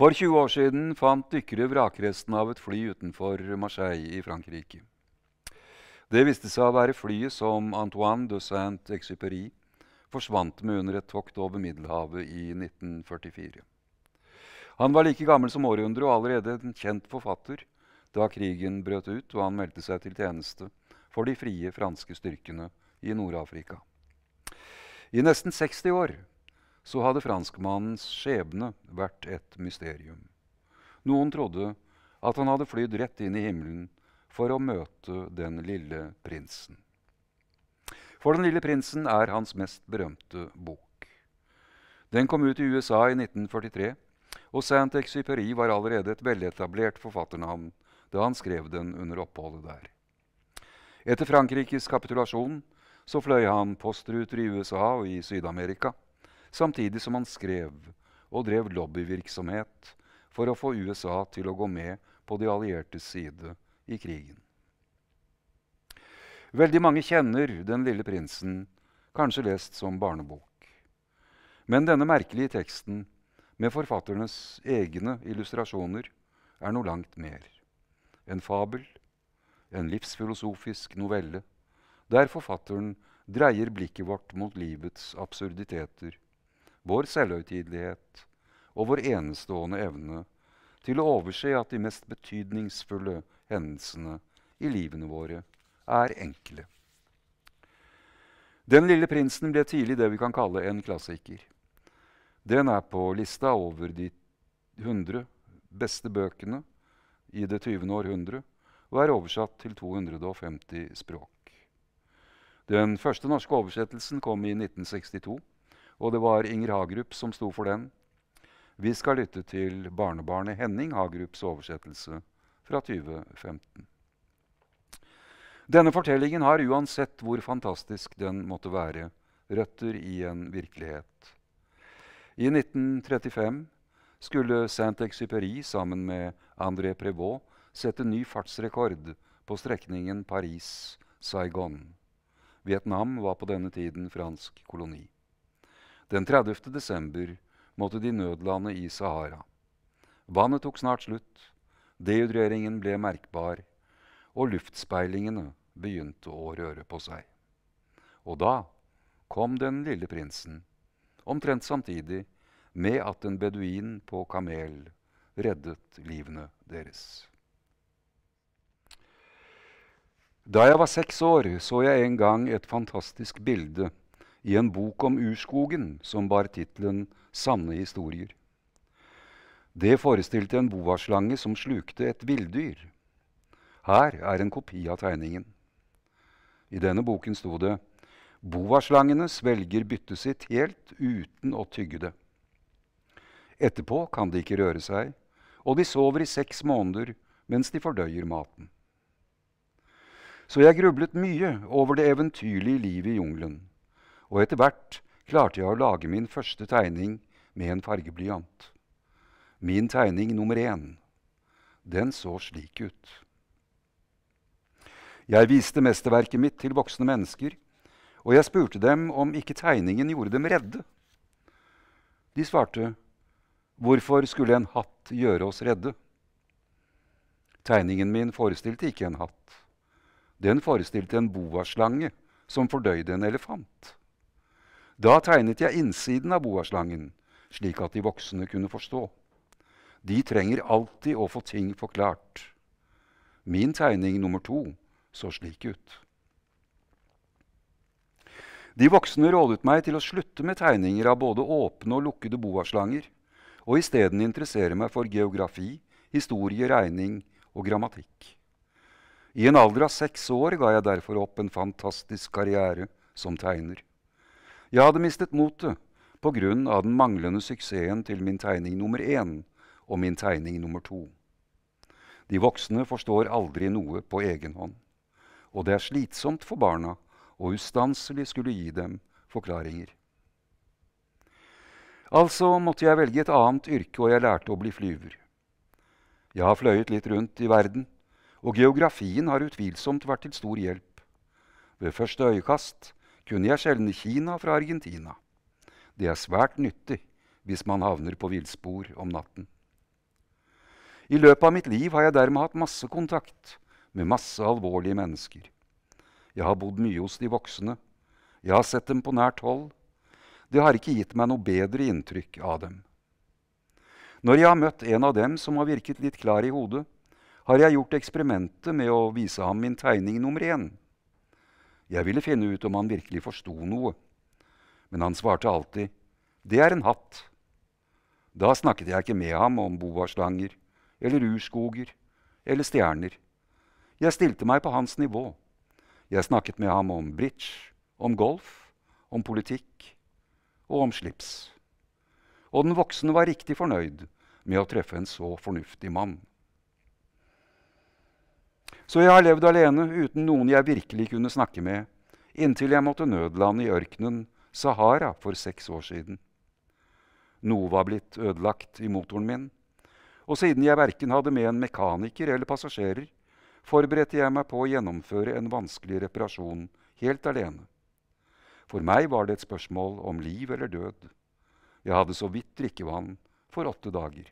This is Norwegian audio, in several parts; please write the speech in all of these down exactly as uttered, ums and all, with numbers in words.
For tjue år siden fant dykkere vrakresten av et fly utenfor Marseille i Frankrike. Det viste seg å være flyet som Antoine de Saint-Exupéry forsvant med under et tokt over Middelhavet i nitten førtifire. Han var like gammel som århundret og allerede en kjent forfatter da krigen brøt ut og han meldte seg til tjeneste for de frie franske styrkene i Nord-Afrika. I nesten seksti år så hadde franskmannens skjebne vært et mysterium. Noen trodde at han hadde flydd rett inn i himmelen for å møte den lille prinsen. For Den lille prinsen er hans mest berømte bok. Den kom ut i U S A i nitten førtitre, og Saint-Exupéry var allerede et veletablert forfatternavn da han skrev den under oppholdet der. Etter Frankrikes kapitulasjon så fløy han postruter i U S A og i Syd-Amerika, samtidig som han skrev og drev lobbyvirksomhet for å få U S A til å gå med på de alliertes side i krigen. Veldig mange kjenner Den lille prinsen, kanskje lest som barnebok. Men denne merkelige teksten, med forfatternes egne illustrasjoner, er noe langt mer. En fabel, en livsfilosofisk novelle, der forfatteren dreier blikket vårt mot livets absurditeter, vår selvhøytidelighet og vår enestående evne til å overse at de mest betydningsfulle hendelsene i livene våre er enkle. Den lille prinsen ble tidlig det vi kan kalle en klassiker. Den er på lista over de hundre beste bøkene i det tyvende århundre og er oversatt til to hundre og femti språk. Den første norske oversettelsen kom i nitten sekstito, og det var Inger Hagerup som sto for den. Vi skal lytte til barnebarnet Henning Hagerups oversettelse fra tjue femten. Denne fortellingen har uansett hvor fantastisk den måtte være, røtter i en virkelighet. I nitten trettifem skulle Saint-Exupéry sammen med André Prévost sette ny fartsrekord på strekningen Paris-Saigon. Vietnam var på denne tiden fransk koloni. Den tredivte desember måtte de nødlande i Sahara. Vannet tok snart slutt, dehydreringen ble merkbar, og luftspeilingene begynte å røre på seg. Og da kom den lille prinsen, omtrent samtidig med at en beduin på kamel reddet livene deres. Da jeg var seks år, så jeg en gang et fantastisk bilde i en bok om urskogen som bar titlen «Sanne historier». Det forestilte en boaslange som slukte et villdyr. Her er en kopi av tegningen. I denne boken sto det «Boaslangene svelger byttet sitt helt uten å tygge det. Etterpå kan de ikke røre seg, og de sover i seks måneder mens de fordøyer maten». Så jeg grublet mye over det eventyrlige livet i jungelen, og etter hvert klarte jeg å lage min første tegning med en fargeblyant. Min tegning nummer én, den så slik ut. Jeg viste mesterverket mitt til voksne mennesker, og jeg spurte dem om ikke tegningen gjorde dem redde. De svarte, hvorfor skulle en hatt gjøre oss redde? Tegningen min forestilte ikke en hatt. Den forestilte en boaslange som fordøyde en elefant. Da tegnet jeg innsiden av boaslangen, slik at de voksne kunne forstå. De trenger alltid å få ting forklart. Min tegning nummer to så slik ut. De voksne rådet meg til å slutte med tegninger av både åpne og lukkede boaslanger, og i stedet interessere meg for geografi, historie, regning og grammatikk. I en alder av seks år ga jeg derfor opp en fantastisk karriere som tegner. Jeg hadde mistet motet på grunn av den manglende suksessen til min tegning nummer én og min tegning nummer to. De voksne forstår aldri noe på egen hånd, og det er slitsomt for barna og ustanselig skulle gi dem forklaringer. Altså måtte jeg velge et annet yrke, og jeg lærte å bli flyver. Jeg har fløyet litt rundt i verden, og geografien har utvilsomt vært til stor hjelp. Ved første øyekast kunne jeg skjelne Kina fra Argentina. Det er svært nyttig hvis man havner på villspor om natten. I løpet av mitt liv har jeg dermed hatt masse kontakt med masse alvorlige mennesker. Jeg har bodd mye hos de voksne. Jeg har sett dem på nært hold. Det har ikke gitt meg noe bedre inntrykk av dem. Når jeg har møtt en av dem som har virket litt klar i hodet, har jeg gjort eksperimentet med å vise ham min tegning nummer én. Jeg ville finne ut om han virkelig forsto noe. Men han svarte alltid, det er en hatt. Da snakket jeg ikke med ham om boaslanger, eller urskoger, eller stjerner. Jeg stilte meg på hans nivå. Jeg snakket med ham om bridge, om golf, om politikk og om slips. Og den voksne var riktig fornøyd med å treffe en så fornuftig mann. Så jeg har levd alene uten noen jeg virkelig kunne snakke med, inntil jeg måtte nødlande i ørkenen Sahara for seks år siden. Noe var blitt ødelagt i motoren min, og siden jeg verken hadde med en mekaniker eller passasjerer, forberedte jeg meg på å gjennomføre en vanskelig reparasjon helt alene. For meg var det et spørsmål om liv eller død. Jeg hadde så vidt drikkevann for åtte dager.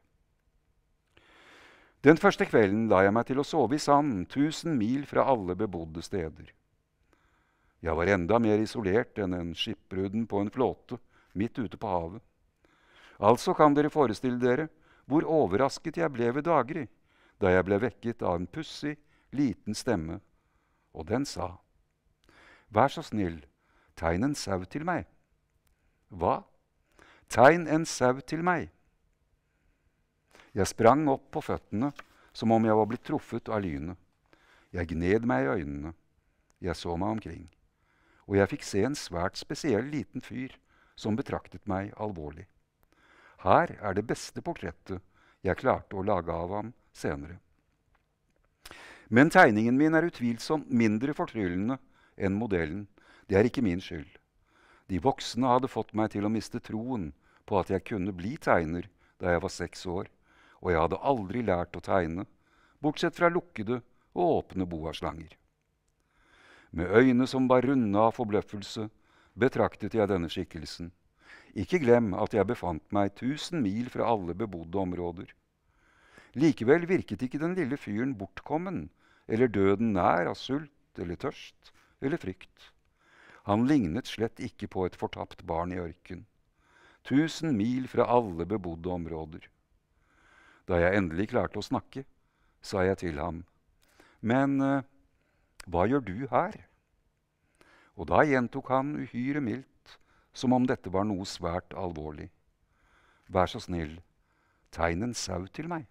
Den første kvelden la jeg meg til å sove i sand, tusen mil fra alle bebodde steder. Jeg var enda mer isolert enn en skipbrudden på en flåte midt ute på havet. Altså kan dere forestille dere hvor overrasket jeg ble ved daggry, da jeg ble vekket av en pussig, liten stemme, og den sa, «Vær så snill, tegn en sau til meg.» «Hva? Tegn en sau til meg.» Jeg sprang opp på føttene, som om jeg var blitt truffet av lynet. Jeg gned meg i øynene. Jeg så meg omkring. Og jeg fikk se en svært spesiell liten fyr som betraktet meg alvorlig. Her er det beste portrettet jeg klarte å lage av ham senere. Men tegningen min er utvilsomt mindre fortryllende enn modellen. Det er ikke min skyld. De voksne hadde fått meg til å miste troen på at jeg kunne bli tegner da jeg var seks år, og jeg hadde aldri lært å tegne, bortsett fra lukkede og åpne boaslanger. Med øyne som var runde av forbløffelse, betraktet jeg denne skikkelsen. Ikke glem at jeg befant meg tusen mil fra alle bebodde områder. Likevel virket ikke den lille fyren bortkommen, eller døden nær av sult eller tørst eller frykt. Han lignet slett ikke på et fortapt barn i ørken. Tusen mil fra alle bebodde områder. Da jeg endelig klarte å snakke, sa jeg til ham, «Men uh, hva gjør du her?» Og da gjentok han uhyre mildt, som om dette var noe svært alvorlig. «Vær så snill, tegn en sau til meg.»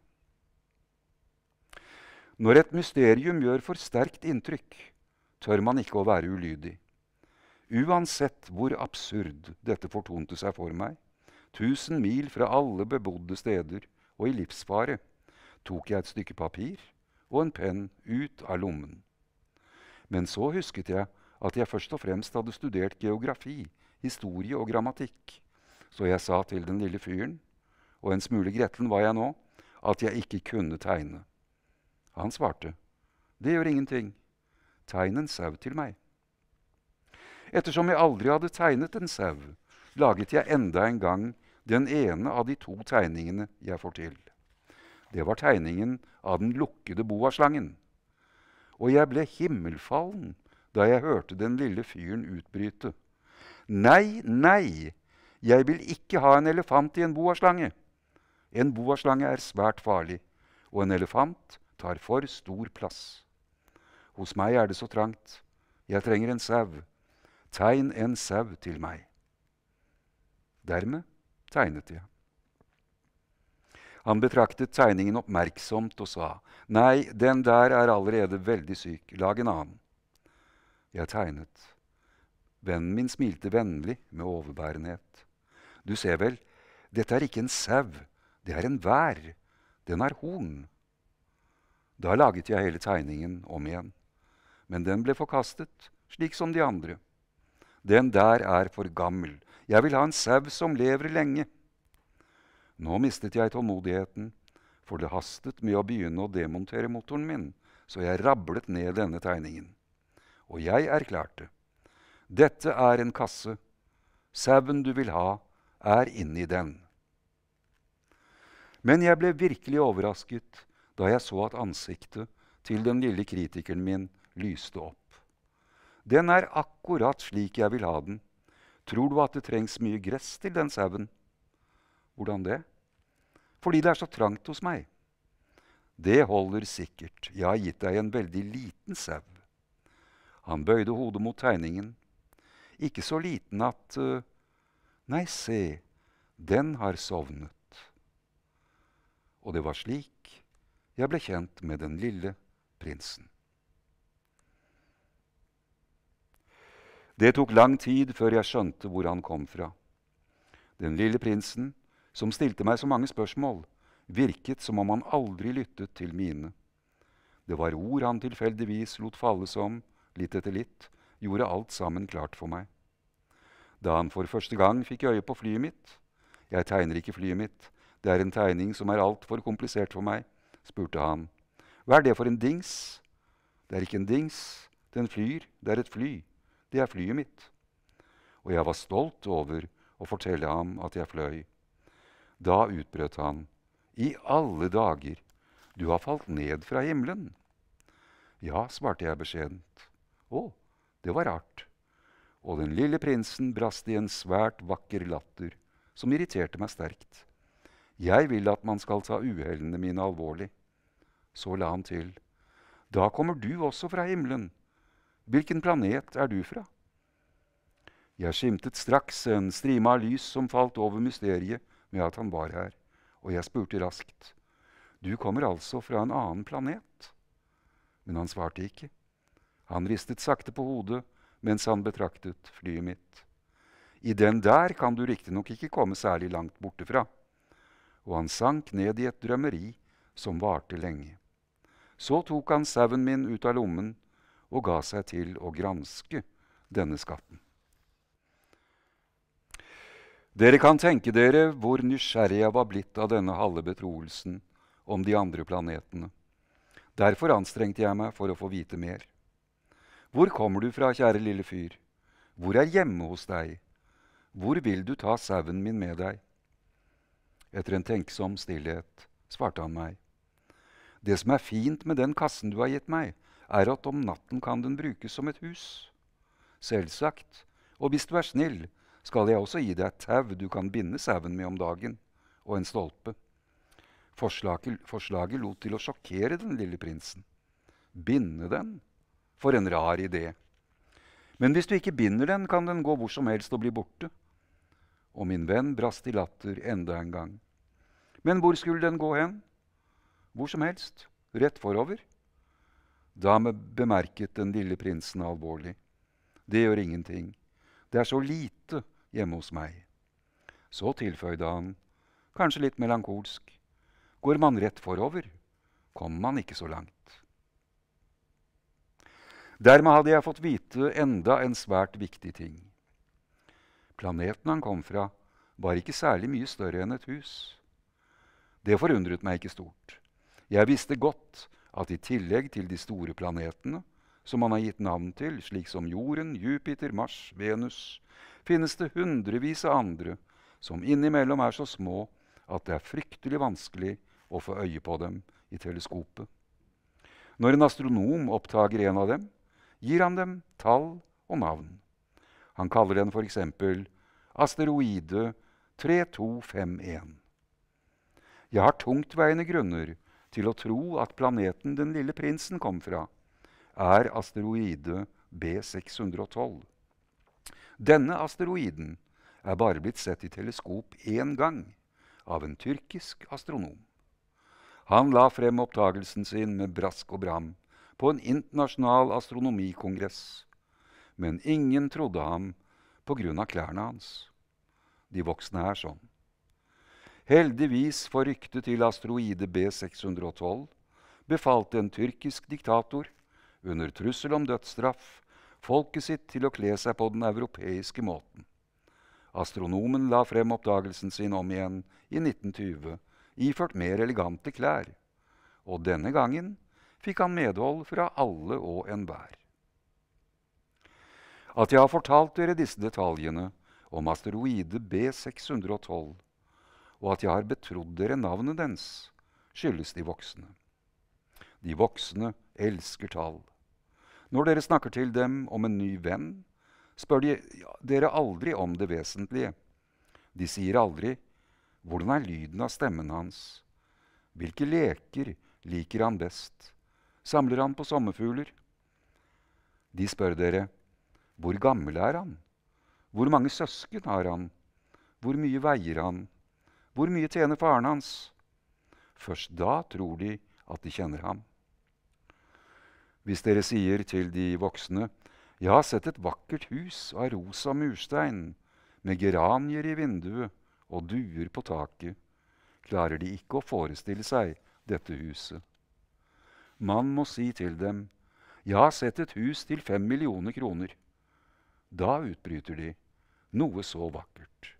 Når et mysterium gjør for sterkt inntrykk, tør man ikke å være ulydig. Uansett hvor absurd dette fortonte seg for meg, tusen mil fra alle bebodde steder og i livsfare, tok jeg et stykke papir og en penn ut av lommen. Men så husket jeg at jeg først og fremst hadde studert geografi, historie og grammatikk, så jeg sa til den lille fyren, og en smule gretten var jeg nå, at jeg ikke kunne tegne. Han svarte, «Det gjør ingenting. Tegn en sau til meg.» Ettersom jeg aldri hadde tegnet en sau, laget jeg enda en gang den ene av de to tegningene jeg får til. Det var tegningen av den lukkede boaslangen. Og jeg ble himmelfallen da jeg hørte den lille fyren utbryte. «Nei, nei, jeg vil ikke ha en elefant i en boaslange. En boaslange er svært farlig, og en elefant tar for stor plass. Hos meg er det så trangt. Jeg trenger en sau. Tegn en sau til meg.» Dermed tegnet jeg. Han betraktet tegningen oppmerksomt og sa, «Nei, den der er allerede veldig syk. Lag en annen.» Jeg tegnet. Vennen min smilte vennlig med overbærenhet. «Du ser vel, dette er ikke en sau. Det er en vær. Den har horn.» Da laget jeg hele tegningen om igjen. Men den ble forkastet, slik som de andre. «Den der er for gammel. Jeg vil ha en sau som lever lenge.» Nå mistet jeg tålmodigheten, for det hastet med å begynne å demontere motoren min, så jeg rablet ned denne tegningen. Og jeg erklærte, «Dette er en kasse. Sauen du vil ha er inni den.» Men jeg ble virkelig overrasket da jeg så at ansiktet til den lille kritikeren min lyste opp. Den er akkurat slik jeg vil ha den. Tror du at det trengs mye gress til den sauen? Hvordan det? Fordi det er så trangt hos meg. Det holder sikkert. Jeg har gitt deg en veldig liten sau. Han bøyde hodet mot tegningen. Ikke så liten at uh, Nei, se, den har sovnet. Og det var slik jeg ble kjent med den lille prinsen. Det tok lang tid før jeg skjønte hvor han kom fra. Den lille prinsen, som stilte meg så mange spørsmål, virket som om han aldri lyttet til mine. Det var ord han tilfeldigvis lot falle som, litt etter litt, gjorde alt sammen klart for meg. Da han for første gang fikk øye på flyet mitt, jeg tegner ikke flyet mitt, det er en tegning som er alt for komplisert for meg, spurte han. Hva er det for en dings? Det er ikke en dings, den flyr, det er et fly, det er flyet mitt. Og jeg var stolt over å fortelle ham at jeg fløy. Da utbrøt han, i alle dager, du har falt ned fra himmelen. Ja, svarte jeg beskjedent. Å, det var rart. Og den lille prinsen brast i en svært vakker latter, som irriterte meg sterkt. Jeg vil at man skal ta uhellene mine alvorlig. Så la han til. Da kommer du også fra himmelen. Hvilken planet er du fra? Jeg skimtet straks en strime av lys som falt over mysteriet med at han var her, og jeg spurte raskt. Du kommer altså fra en annen planet? Men han svarte ikke. Han ristet sakte på hodet, mens han betraktet flyet mitt. I den der kan du riktignok ikke komme særlig langt bortefra. Og han sank ned i et drømmeri som varte lenge. Så tok han sauen min ut av lommen og ga seg til å granske denne skatten. Dere kan tenke dere hvor nysgjerrig jeg var blitt av denne halve betroelsen om de andre planetene. Derfor anstrengte jeg meg for å få vite mer. Hvor kommer du fra, kjære lille fyr? Hvor er hjemme hos deg? Hvor vil du ta sauen min med deg? Etter en tenksom stillhet svarte han meg. Det som er fint med den kassen du har gitt meg, er at om natten kan den brukes som et hus. Selvsagt, og hvis du er snill, skal jeg også gi deg et tau du kan binde sauen med om dagen, og en stolpe. Forslaget, forslaget lot til å sjokkere den lille prinsen. Binde den? For en rar idé. Men hvis du ikke binder den, kan den gå hvor som helst og bli borte. Og min venn brast i latter enda en gang. Men hvor skulle den gå hen? Hvor som helst, rett forover. Da bemerket den lille prinsen alvorlig. Det gjør ingenting. Det er så lite hjemme hos meg. Så tilføyde han, kanskje litt melankolsk. Går man rett forover, kommer man ikke så langt. Dermed hadde jeg fått vite enda en svært viktig ting. Planeten han kom fra var ikke særlig mye større enn et hus. Det forundret meg ikke stort. Jeg visste godt at i tillegg til de store planetene, som han har gitt navn til, slik som Jorden, Jupiter, Mars, Venus, finnes det hundrevis av andre som innimellom er så små at det er fryktelig vanskelig å få øye på dem i teleskopet. Når en astronom oppdager en av dem, gir han dem tall og navn. Han kaller den for eksempel asteroide tre to fem en. Jeg har tungtveiende grunner til å tro at planeten den lille prinsen kom fra, er asteroide B seks hundre og tolv. Denne asteroiden er bare blitt sett i teleskop én gang av en tyrkisk astronom. Han la frem oppdagelsen sin med brask og bram på en internasjonal astronomikongress, men ingen trodde ham på grunn av klærne hans. De voksne er sånn. Heldigvis for ryktet til asteroide B seks hundre og tolv befalte en tyrkisk diktator under trussel om dødsstraff folket sitt til å kle seg på den europeiske måten. Astronomen la frem oppdagelsen sin om igjen i nitten tjue, iført mer elegante klær, og denne gangen fikk han medhold fra alle og enhver. At jeg har fortalt dere disse detaljene om asteroide B seks hundre og tolv, og at jeg har betrodd dere navnet dens, skyldes de voksne. De voksne elsker tall. Når dere snakker til dem om en ny venn, spør de dere aldri om det vesentlige. De sier aldri, hvordan er lyden av stemmen hans? Hvilke leker liker han best? Samler han på sommerfugler? De spør dere, hvor gammel er han? Hvor mange søsken har han? Hvor mye veier han? Hvor mye tjener faren hans? Først da tror de at de kjenner ham. Hvis dere sier til de voksne, jeg har sett et vakkert hus av rosa murstein, med geranier i vinduet og duer på taket, klarer de ikke å forestille seg dette huset. Man må si til dem, jeg har sett et hus til fem millioner kroner. Da utbryter de, noe så vakkert.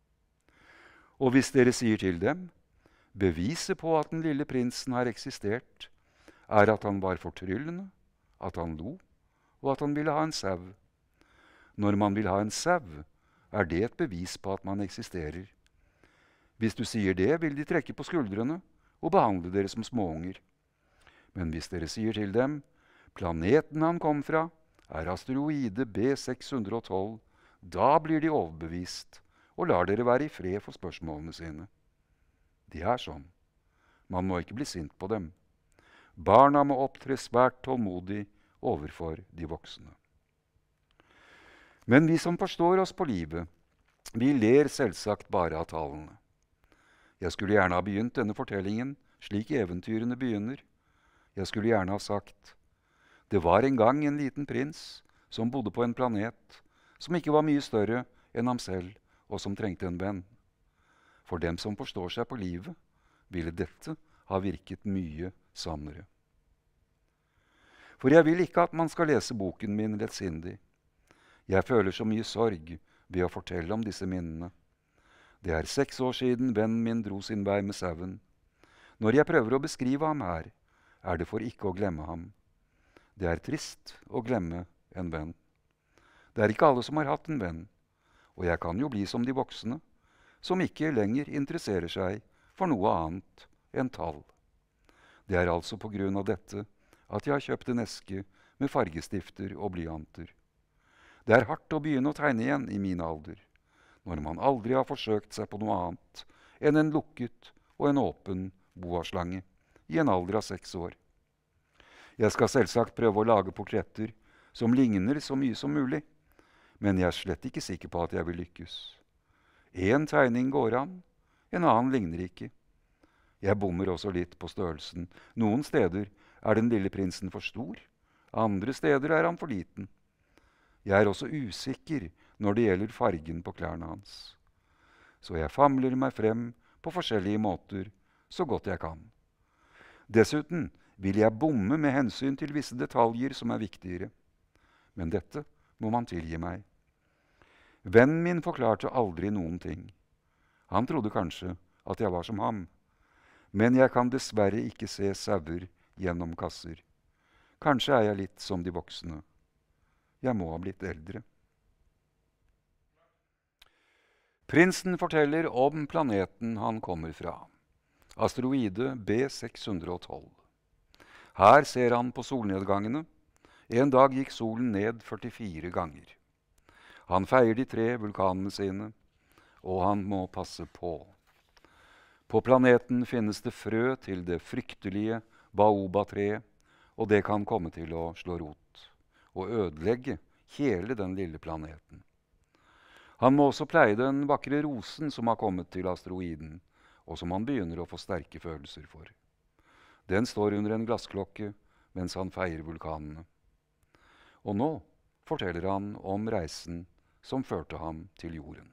Og hvis dere sier til dem, beviset på at den lille prinsen har eksistert, er at han var fortryllende, at han lo, og at han ville ha en sau. Når man vil ha en sau, er det et bevis på at man eksisterer. Hvis du sier det, vil de trekke på skuldrene og behandle dere som småunger. Men hvis dere sier til dem, planeten han kom fra, er asteroide B seks hundre og tolv, da blir de overbevist og lar dere være i fred for spørsmålene sine. De er sånn. Man må ikke bli sint på dem. Barna må opptre svært tålmodig overfor de voksne. Men vi som forstår oss på livet, vi ler selvsagt bare av tallene. Jeg skulle gjerne ha begynt denne fortellingen slik eventyrene begynner. Jeg skulle gjerne ha sagt, det var en gang en liten prins som bodde på en planet som ikke var mye større enn ham selv og som trengte en venn. For dem som forstår seg på livet, ville dette ha virket mye sannere. For jeg vil ikke at man skal lese boken min lettsindig. Jeg føler så mye sorg ved å fortelle om disse minnene. Det er seks år siden vennen min dro sin vei med sauen. Når jeg prøver å beskrive ham her, er det for ikke å glemme ham. Det er trist å glemme en venn. Det er ikke alle som har hatt en venn, og jeg kan jo bli som de voksne, som ikke lenger interesserer seg for noe annet enn tall. Det er altså på grunn av dette at jeg har kjøpt en eske med fargestifter og blyanter. Det er hardt å begynne å tegne igjen i min alder, når man aldri har forsøkt seg på noe annet enn en lukket og en åpen boaslange i en alder av seks år. Jeg skal selvsagt prøve å lage portretter som ligner så mye som mulig, men jeg er slett ikke sikker på at jeg vil lykkes. En tegning går an, en annen ligner ikke. Jeg bommer også litt på størrelsen. Noen steder er den lille prinsen for stor, andre steder er han for liten. Jeg er også usikker når det gjelder fargen på klærne hans. Så jeg famler meg frem på forskjellige måter, så godt jeg kan. Dessuten vil jeg bomme med hensyn til visse detaljer som er viktigere. Men dette må man tilgi meg. Vennen min forklarte aldri noen ting. Han trodde kanskje at jeg var som ham. Men jeg kan dessverre ikke se sauer gjennom kasser. Kanskje er jeg litt som de voksne. Jeg må ha blitt eldre. Prinsen forteller om planeten han kommer fra. Asteroide B seks hundre og tolv. Her ser han på solnedgangene. En dag gikk solen ned førtifire ganger. Han feier de tre vulkanene sine, og han må passe på. På planeten finnes det frø til det fryktelige baoba-treet, og det kan komme til å slå rot og ødelegge hele den lille planeten. Han må også pleie den vakre rosen som har kommet til asteroiden, og som han begynner å få sterke følelser for. Den står under en glassklokke mens han feier vulkanene. Og nå forteller han om reisen som førte ham til jorden.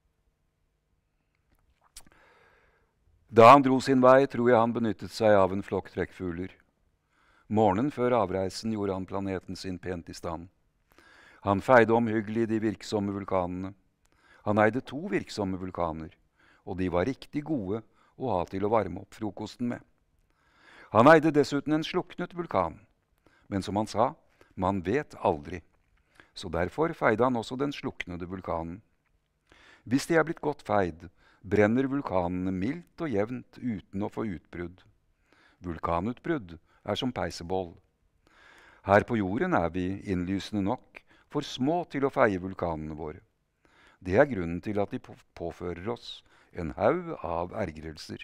Da han dro sin vei, tror jeg han benyttet seg av en flokk trekkfugler. Morgenen før avreisen gjorde han planeten sin pent i stand. Han feide omhyggelig de virksomme vulkanene. Han eide to virksomme vulkaner, og de var riktig gode å ha til å varme opp frokosten med. Han eide dessuten en sluknet vulkan, men som han sa, man vet aldri. Så derfor feide han også den sluknede vulkanen. Hvis de er blitt godt feid, brenner vulkanene mildt og jevnt uten å få utbrudd. Vulkanutbrudd er som peiseboll. Her på jorden er vi innlysende nok for små til å feie vulkanene våre. Det er grunnen til at de påfører oss en haug av ergrelser.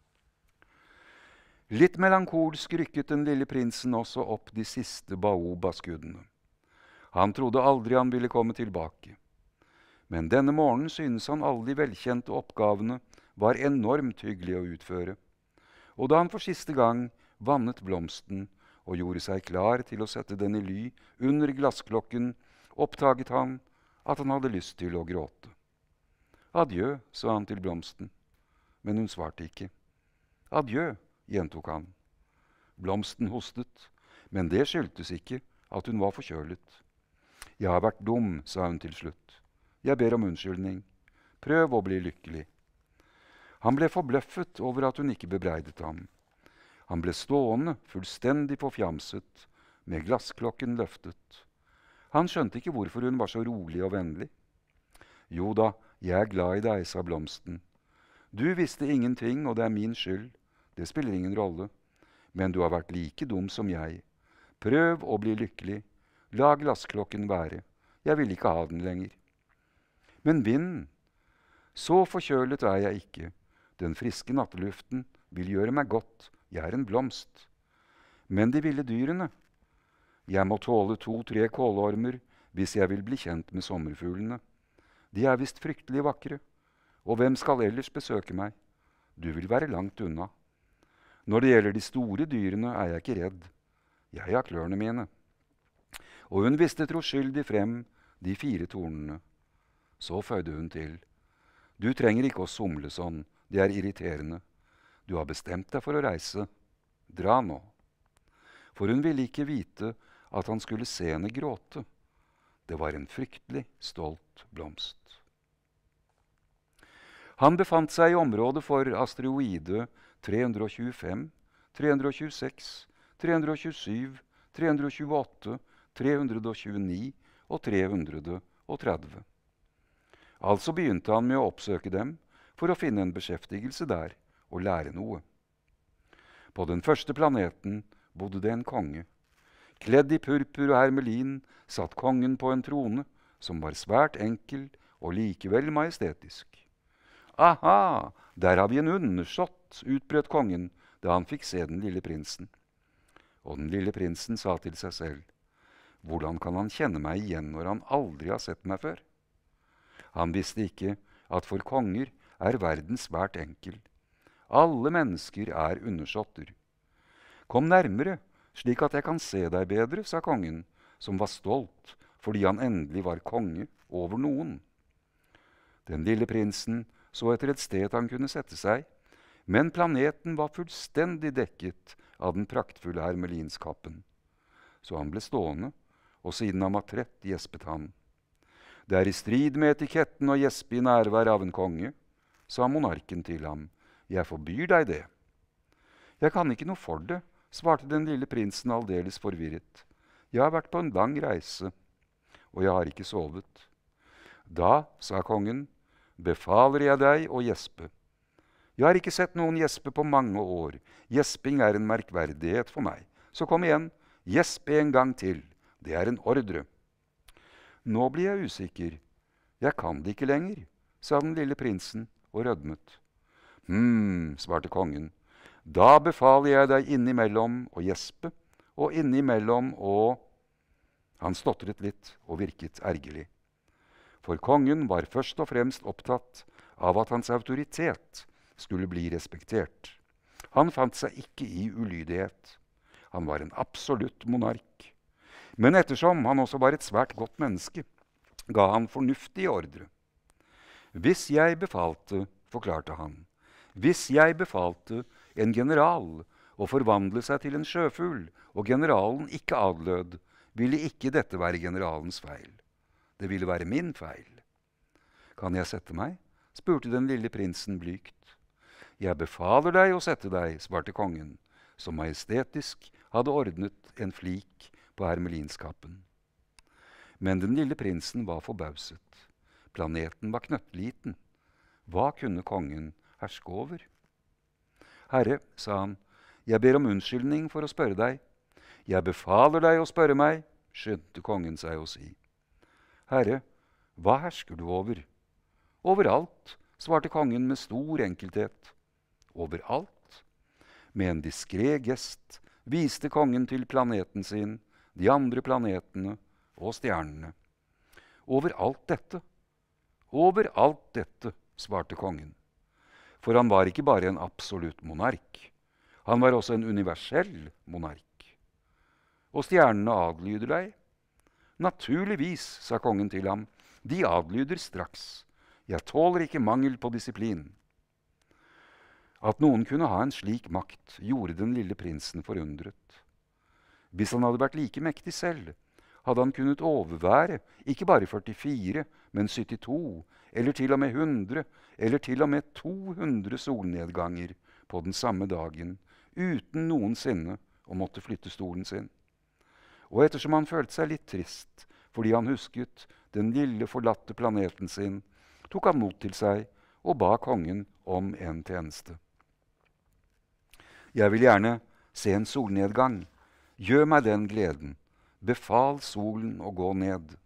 Litt melankolsk rykket den lille prinsen også opp de siste baobaskuddene. Han trodde aldri han ville komme tilbake. Men denne morgenen synes han alle de velkjente oppgavene var enormt hyggelig å utføre. Og da han for siste gang vannet blomsten og gjorde seg klar til å sette den i ly under glassklokken, oppdaget han at han hadde lyst til å gråte. Adjø, sa han til blomsten, men hun svarte ikke. Adjø, gjentok han. Blomsten hostet, men det skyldtes ikke at hun var forkjølet. Jeg har vært dum, sa hun til slutt. Jeg ber om unnskyldning. Prøv å bli lykkelig. Han ble forbløffet over at hun ikke bebreidet ham. Han ble stående, fullstendig forfjamset, med glassklokken løftet. Han skjønte ikke hvorfor hun var så rolig og vennlig. Jo da, jeg er glad i deg, sa blomsten. Du visste ingenting, og det er min skyld. Det spiller ingen rolle. Men du har vært like dum som jeg. Prøv å bli lykkelig. La glassklokken være. Jeg vil ikke ha den lenger. Men vinden. Så forkjølet er jeg ikke. Den friske natteluften vil gjøre meg godt. Jeg er en blomst. Men de ville dyrene. Jeg må tåle to-tre kålormer hvis jeg vil bli kjent med sommerfuglene. De er visst fryktelig vakre. Og hvem skal ellers besøke meg? Du vil være langt unna. Når det gjelder de store dyrene, er jeg ikke redd. Jeg har klørne mine. Og hun viste troskyldig frem de fire tornene. Så føyde hun til. Du trenger ikke å somle sånn, det er irriterende. Du har bestemt deg for å reise. Dra nå. For hun ville ikke vite at han skulle se henne gråte. Det var en fryktelig stolt blomst. Han befant seg i området for asteroide tre hundre tjuefem, tre hundre tjueseks, tre hundre tjuesju, tre hundre tjueåtte, tre hundre tjueni og tre hundre tretti. Altså begynte han med å oppsøke dem for å finne en beskjeftigelse der og lære noe. På den første planeten bodde det en konge. Kledd i purpur og hermelin satt kongen på en trone som var svært enkel og likevel majestetisk. Aha, der har vi en undersått, utbrøt kongen da han fikk se den lille prinsen. Og den lille prinsen sa til seg selv, hvordan kan han kjenne meg igjen når han aldri har sett meg før? Han visste ikke at for konger er verden svært enkel. Alle mennesker er undersåtter. Kom nærmere, slik at jeg kan se deg bedre, sa kongen, som var stolt fordi han endelig var konge over noen. Den lille prinsen så etter et sted han kunne sette seg, men planeten var fullstendig dekket av den praktfulle hermelinskappen. Så han ble stående, og siden han var trett, gjespet han. Det er i strid med etiketten å gjespe i nærvær av en konge, sa monarken til ham. Jeg forbyr deg det. Jeg kan ikke noe for det, svarte den lille prinsen aldeles forvirret. Jeg har vært på en lang reise, og jeg har ikke sovet. Da, sa kongen, befaler jeg deg å gjespe. Jeg har ikke sett noen gjespe på mange år. Gjesping er en merkverdighet for meg. Så kom igjen, gjespe en gang til. Det er en ordre. Nå blir jeg usikker. Jeg kan det ikke lenger, sa den lille prinsen og rødmet. Hm, svarte kongen. Da befaler jeg deg innimellom å gjespe, og innimellom å... Han stotret litt og virket ergerlig. For kongen var først og fremst opptatt av at hans autoritet skulle bli respektert. Han fant seg ikke i ulydighet. Han var en absolutt monark. Men ettersom han også var et svært godt menneske, ga han fornuftige ordre. Hvis jeg befalte, forklarte han, hvis jeg befalte en general å forvandle seg til en sjøfugl, og generalen ikke adlød, ville ikke dette være generalens feil. Det ville være min feil. Kan jeg sette meg? Spurte den lille prinsen blygt. Jeg befaler deg å sette deg, svarte kongen, som majestetisk hadde ordnet en flik på hermelinskapen. Men den lille prinsen var forbauset. Planeten var knøttliten. Hva kunne kongen herske over? Herre, sa han, Jeg ber om unnskyldning for å spørre deg. Jeg befaler deg å spørre meg, skyndte kongen seg å si. Herre, hva hersker du over? Overalt, svarte kongen med stor enkelthet. Overalt? Med en diskré gest viste kongen til planeten sin, de andre planetene og stjernene. Overalt dette, overalt dette, svarte kongen. For han var ikke bare en absolutt monark. Han var også en universell monark. Og stjernene adlyder deg? Naturligvis, sa kongen til ham. De adlyder straks. Jeg tåler ikke mangel på disiplin. At noen kunne ha en slik makt, gjorde den lille prinsen forundret. Hvis han hadde vært like mektig selv, hadde han kunnet overvære ikke bare førtifire, men syttito, eller til og med hundre, eller til og med to hundre solnedganger på den samme dagen, uten noensinne å måtte flytte stolen sin. Og ettersom han følte seg litt trist, fordi han husket den lille forlatte planeten sin, tok han mot til seg og ba kongen om en tjeneste. Jeg vil gjerne se en solnedgang. Gjør meg den gleden. Befal solen å gå ned.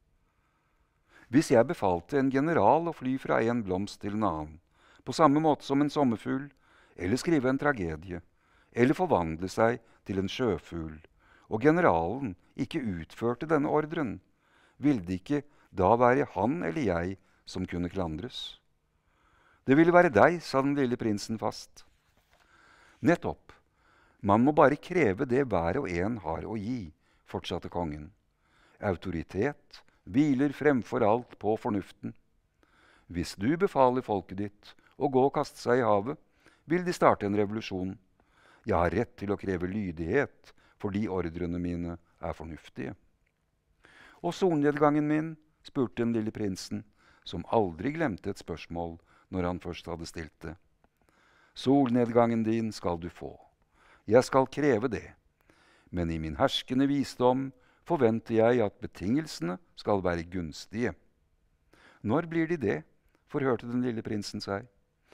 Hvis jeg befalte en general å fly fra en blomst til en annen, på samme måte som en sommerfugl, eller skrive en tragedie, eller forvandle seg til en sjøfugl, og generalen ikke utførte denne ordren, ville det ikke da være han eller jeg som kunne klandres? Det ville være deg, sa den lille prinsen fast. Nettopp. Man må bare kreve det hver og en har å gi, fortsatte kongen. Autoritet hviler fremfor alt på fornuften. Hvis du befaler folket ditt å gå og kaste seg i havet, vil de starte en revolusjon. Jeg har rett til å kreve lydighet, fordi ordrene mine er fornuftige. Og solnedgangen min, spurte den lille prinsen, som aldri glemte et spørsmål når han først hadde stilt det. Solnedgangen din skal du få. Jeg skal kreve det. Men i min herskende visdom forventer jeg at betingelsene skal være gunstige. Når blir de det? Forhørte den lille prinsen seg.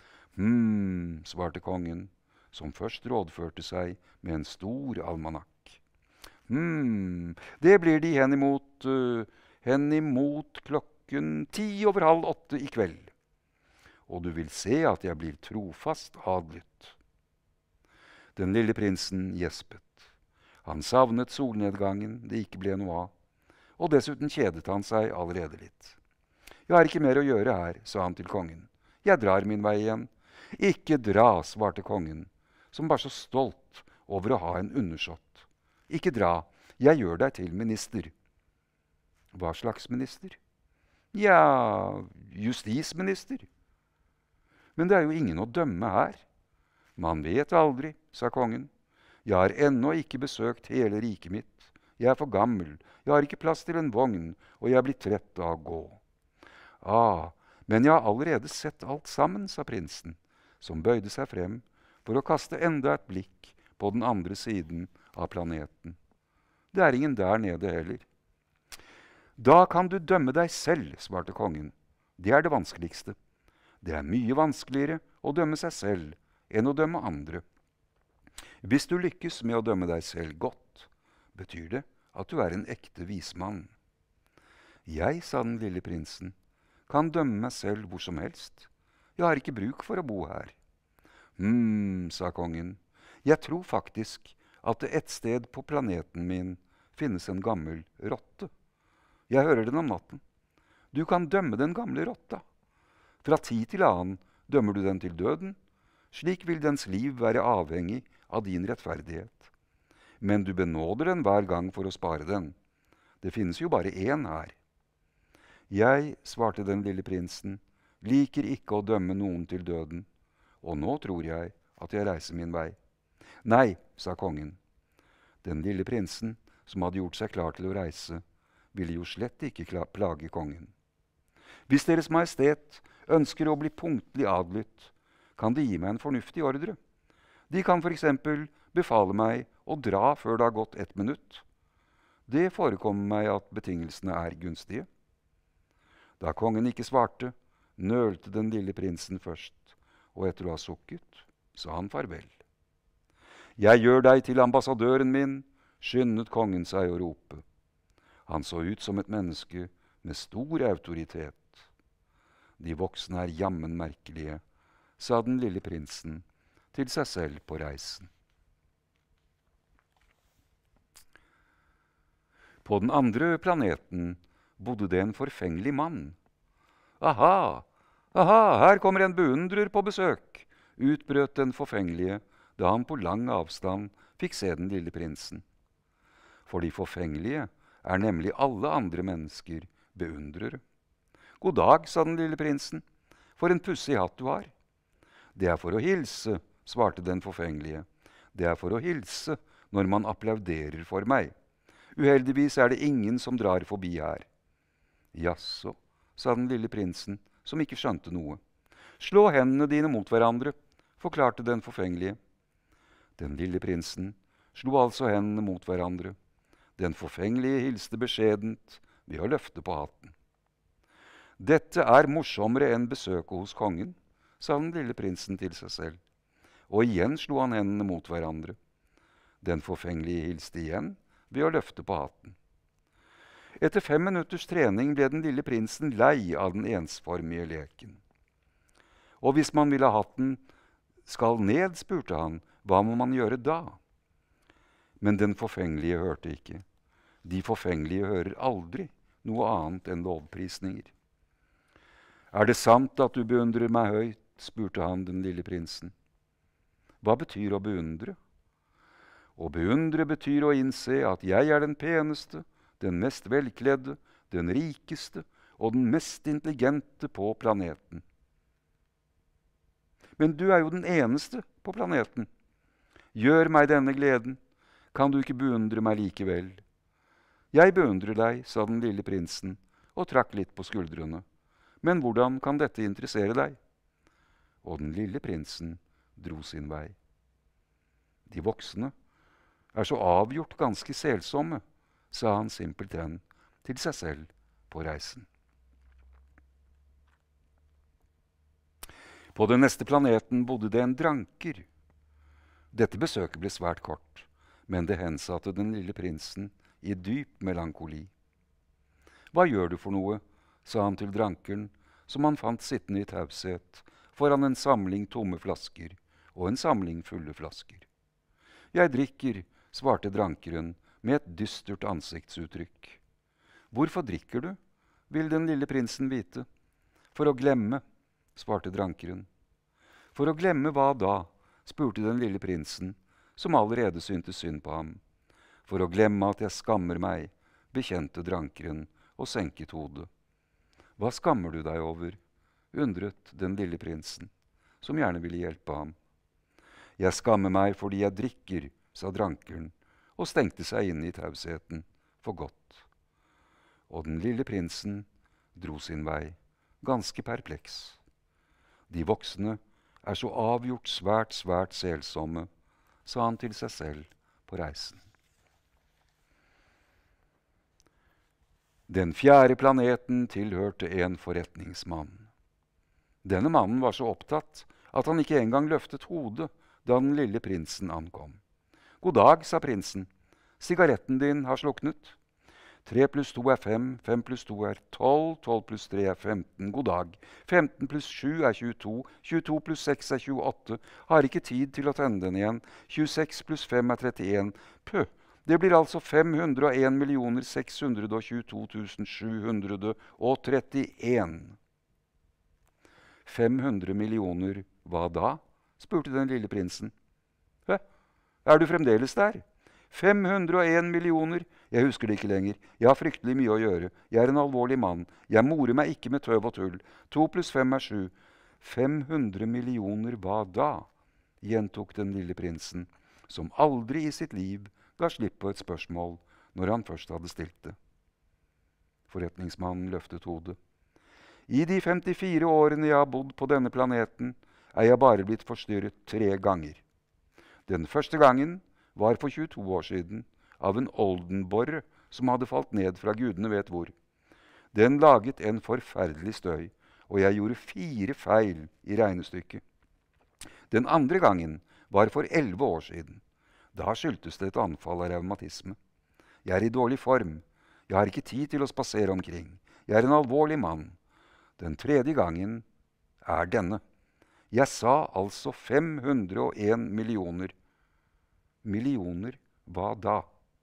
Hm, svarte kongen, som først rådførte seg med en stor almanakk. Hm, det blir de henimot, uh, henimot klokken ti over halv åtte i kveld. Og du vil se at jeg blir trofast adlydt. Den lille prinsen gjespet. Han savnet solnedgangen det ikke ble noe av, og dessuten kjedet han seg allerede litt. Jeg har ikke mer å gjøre her, sa han til kongen. Jeg drar min vei igjen. Ikke dra, svarte kongen, som var så stolt over å ha en undersått. Ikke dra, jeg gjør deg til minister. Hva slags minister? Ja, justisminister. Men det er jo ingen å dømme her. Man vet aldri, sa kongen. Jeg har ennå ikke besøkt hele riket mitt. Jeg er for gammel, jeg har ikke plass til en vogn, og jeg er blitt trett av å gå. Ah, men jeg har allerede sett alt sammen, sa prinsen, som bøyde seg frem for å kaste enda et blikk på den andre siden av planeten. Det er ingen der nede heller. Da kan du dømme deg selv, svarte kongen. Det er det vanskeligste. Det er mye vanskeligere å dømme seg selv enn å dømme andre. Hvis du lykkes med å dømme deg selv godt, betyr det at du er en ekte vismann. Jeg, sa den lille prinsen, kan dømme meg selv hvor som helst. Jeg har ikke bruk for å bo her. Hm, sa kongen. Jeg tror faktisk at det et sted på planeten min finnes en gammel rotte. Jeg hører den om natten. Du kan dømme den gamle rotta. Fra tid til annen dømmer du den til døden. Slik vil dens liv være avhengig av din rettferdighet. Men du benåder den hver gang for å spare den. Det finnes jo bare én her. Jeg, svarte den lille prinsen, liker ikke å dømme noen til døden, og nå tror jeg at jeg reiser min vei. Nei, sa kongen. Den lille prinsen, som hadde gjort seg klar til å reise, ville jo slett ikke plage kongen. Hvis Deres Majestet ønsker å bli punktlig adlydt, kan De gi meg en fornuftig ordre. De kan for eksempel befale meg å dra før det har gått ett minutt. Det forekommer meg at betingelsene er gunstige. Da kongen ikke svarte, nølte den lille prinsen først, og etter å ha sukket, sa han farvel. Jeg gjør deg til ambassadøren min, skyndet kongen seg å rope. Han så ut som et menneske med stor autoritet. De voksne er jammen merkelige, sa den lille prinsen til seg selv på reisen. På den andre planeten bodde det en forfengelig mann. Aha, aha, her kommer en beundrer på besøk, utbrøt den forfengelige, da han på lang avstand fikk se den lille prinsen. For de forfengelige er nemlig alle andre mennesker beundrere. God dag, sa den lille prinsen, for en pussig hatt du har. Det er for å hilse, svarte den forfengelige. Det er for å hilse når man applauderer for meg. Uheldigvis er det ingen som drar forbi her. Jaså, sa den lille prinsen, som ikke skjønte noe. Slå hendene dine mot hverandre, forklarte den forfengelige. Den lille prinsen slo altså hendene mot hverandre. Den forfengelige hilste beskjedent ved å løfte på hatten. Dette er morsommere enn besøket hos kongen, sa den lille prinsen til seg selv. Og igjen slo han hendene mot hverandre. Den forfengelige hilste igjen ved å løfte på hatten. Etter fem minutters trening ble den lille prinsen lei av den ensformige leken. Og hvis man ville hatten skal ned, spurte han, hva må man gjøre da? Men den forfengelige hørte ikke. De forfengelige hører aldri noe annet enn lovprisninger. Er det sant at du beundrer meg høyt, spurte han den lille prinsen. Hva betyr å beundre? Å beundre betyr å innse at jeg er den peneste, den mest velkledde, den rikeste og den mest intelligente på planeten. Men du er jo den eneste på planeten. Gjør meg denne gleden, kan du ikke beundre meg likevel? Jeg beundrer deg, sa den lille prinsen, og trakk litt på skuldrene. Men hvordan kan dette interessere deg? Og den lille prinsen dro sin vei. De voksne er så avgjort ganske selsomme, sa han simpelthen til seg selv på reisen. På den neste planeten bodde det en dranker. Dette besøket ble svært kort, men det hensatte den lille prinsen i dyp melankoli. Hva gjør du for noe, sa han til drankeren, som han fant sittende i taushet foran en samling tomme flasker og en samling fulle flasker. Jeg drikker, svarte drankeren med et dystert ansiktsuttrykk. Hvorfor drikker du, vil den lille prinsen vite. For å glemme, svarte drankeren. For å glemme hva da, spurte den lille prinsen, som allerede syntes synd på ham. For å glemme at jeg skammer meg, bekjente drankeren og senket hodet. Hva skammer du deg over, undret den lille prinsen, som gjerne ville hjelpe ham. Jeg skammer meg fordi jeg drikker, sa drankeren, og stengte seg inn i tausheten for godt. Og den lille prinsen dro sin vei, ganske perpleks. De voksne er så avgjort svært, svært selsomme, sa han til seg selv på reisen. Den fjerde planeten tilhørte en forretningsmann. Denne mannen var så opptatt at han ikke engang løftet hodet da den lille prinsen ankom. God dag, sa prinsen. Sigaretten din har sluknet. Tre pluss to er fem, fem pluss to er tolv, tolv pluss tre er femten. God dag. Femten pluss sju er tjueto, tjueto pluss seks er tjueåtte. Har ikke tid til å tenne den igjen. tjueseks pluss fem er trettien. Pøh! Det blir altså fem hundre og en millioner seks hundre og tjueto tusen sju hundre og trettien. fem hundre millioner, hva da? Spurte den lille prinsen. Hæ? Er du fremdeles der? fem hundre og en millioner, jeg husker det ikke lenger. Jeg har fryktelig mye å gjøre. Jeg er en alvorlig mann. Jeg morer meg ikke med tøv og tull. To pluss fem er sju. fem hundre millioner, hva da? Gjentok den lille prinsen, som aldri i sitt liv ga slipp på et spørsmål når han først hadde stilt det. Forretningsmannen løftet hodet. I de femtifire årene jeg har bodd på denne planeten, er jeg bare blitt forstyrret tre ganger. Den første gangen var for tjueto år siden, av en oldenborre som hadde falt ned fra gudene vet hvor. Den laget en forferdelig støy, og jeg gjorde fire feil i regnestykket. Den andre gangen var for elleve år siden. Da skyldtes det et anfall av revmatisme. Jeg er i dårlig form. Jeg har ikke tid til å spasere omkring. Jeg er en alvorlig mann. Den tredje gangen er denne. Jeg sa altså fem hundre og en millioner. Millioner, hva da?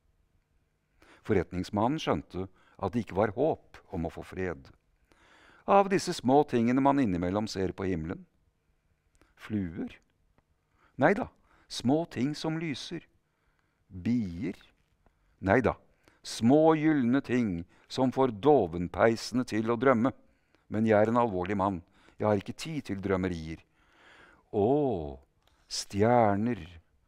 Forretningsmannen skjønte at det ikke var håp om å få fred. Av disse små tingene man innimellom ser på himmelen. Fluer? Neida, små ting som lyser. Bier? Neida, små gyllene ting som får dovenpeisene til å drømme. Men jeg er en alvorlig mann. Jeg har ikke tid til drømmerier. Å, stjerner.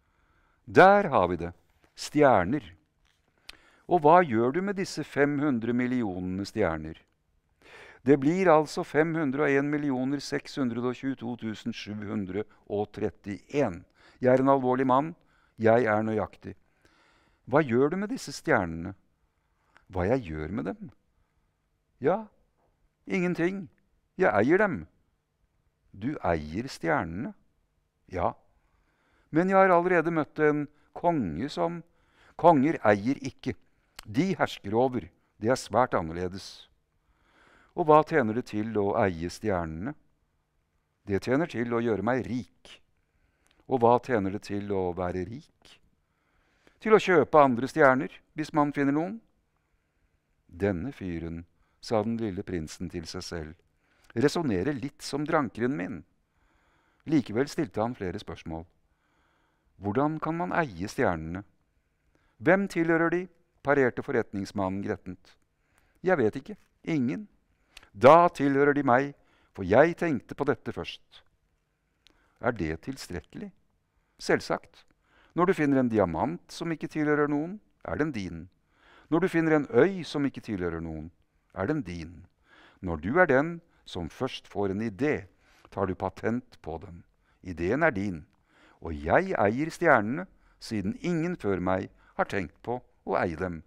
Der har vi det. Stjerner. Og hva gjør du med disse fem hundre millionene stjerner? Det blir altså fem hundre og en millioner seks hundre og tjueto tusen sju hundre og trettien. Jeg er en alvorlig mann. Jeg er nøyaktig. Hva gjør du med disse stjernene? Hva jeg gjør med dem? Ja, ingenting. Jeg eier dem. Du eier stjernene? Ja. Men jeg har allerede møtt en konge som... Konger eier ikke. De hersker over. Det er svært annerledes. Og hva tjener det til å eie stjernene? Det tjener til å gjøre meg rik. Og hva tjener det til å være rik? Til å kjøpe andre stjerner, hvis man finner noen. Denne fyren, sa den lille prinsen til seg selv, resonerer litt som drankeren min. Likevel stilte han flere spørsmål. Hvordan kan man eie stjernene? Hvem tilhører de? Parerte forretningsmannen grettent. Jeg vet ikke. Ingen. Da tilhører de meg, for jeg tenkte på dette først. Er det tilstrekkelig? Selvsagt. Når du finner en diamant som ikke tilhører noen, er den din. Når du finner en øy som ikke tilhører noen, er den din. Når du er den som først får en idé, tar du patent på den. Ideen er din. Og jeg eier stjernene, siden ingen før meg har tenkt på å eie dem.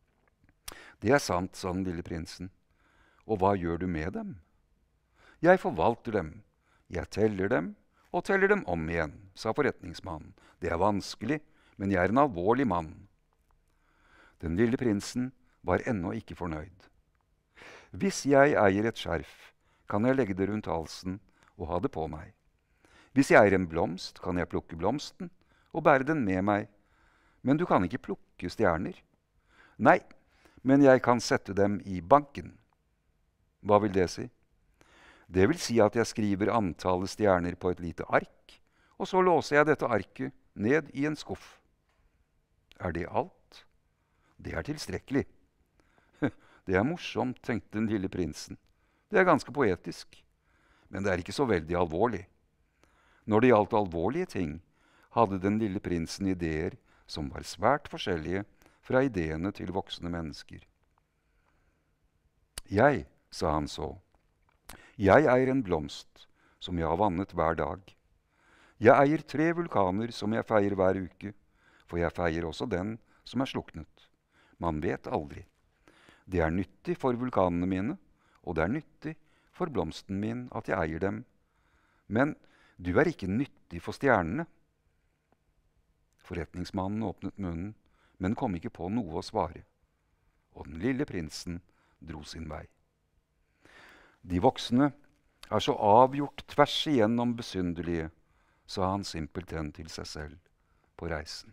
Det er sant, sa den lille prinsen. Og hva gjør du med dem? Jeg forvalter dem. Jeg teller dem og teller dem om igjen, sa forretningsmannen. Det er vanskelig, men jeg er en alvorlig mann. Den lille prinsen var ennå ikke fornøyd. Hvis jeg eier et skjerf, kan jeg legge det rundt halsen og ha det på meg. Hvis jeg eier en blomst, kan jeg plukke blomsten og bære den med meg. Men du kan ikke plukke stjerner. Nei, men jeg kan sette dem i banken. Hva vil det si? Det vil si at jeg skriver antallet stjerner på et lite ark, og så låser jeg dette arket ned i en skuff. Er det alt? Det er tilstrekkelig. Det er morsomt, tenkte den lille prinsen. Det er ganske poetisk, men det er ikke så veldig alvorlig. Når det gjaldt alvorlige ting, hadde den lille prinsen ideer som var svært forskjellige fra ideene til voksne mennesker. Jeg, sa han så, jeg eier en blomst som jeg har vannet hver dag. Jeg eier tre vulkaner som jeg feier hver uke, for jeg feier også den som er sluknet. Man vet aldri. Det er nyttig for vulkanene mine, og det er nyttig for blomsten min at jeg eier dem. Men du er ikke nyttig for stjernene. Forretningsmannen åpnet munnen, men kom ikke på noe å svare. Og den lille prinsen dro sin vei. De voksne er så avgjort tvers igjennom besynderlige, sa han simpelthen til seg selv på reisen.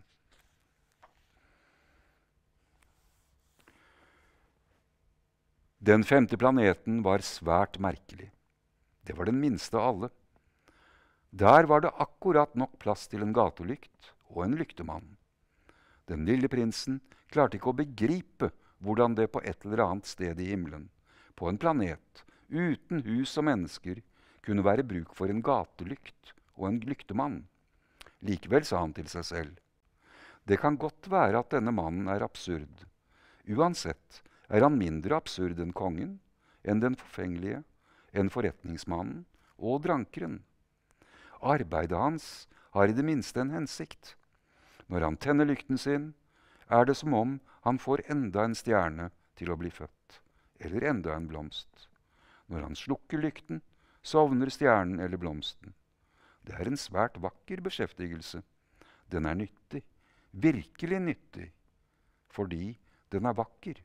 Den femte planeten var svært merkelig. Det var den minste av alle. Der var det akkurat nok plass til en gatelykt og en lyktemann. Den lille prinsen klarte ikke å begripe hvordan det på et eller annet sted i himmelen, på en planet uten hus og mennesker, kunne være bruk for en gatelykt og en lyktemann. Likevel sa han til seg selv, det kan godt være at denne mannen er absurd. Uansett er han mindre absurd enn kongen, enn den forfengelige, enn forretningsmannen og drankeren. Arbeidet hans har i det minste en hensikt. Når han tenner lykten sin, er det som om han får enda en stjerne til å bli født, eller enda en blomst. Når han slukker lykten, sovner stjernen eller blomsten. Det er en svært vakker beskjeftigelse. Den er nyttig, virkelig nyttig, fordi den er vakker.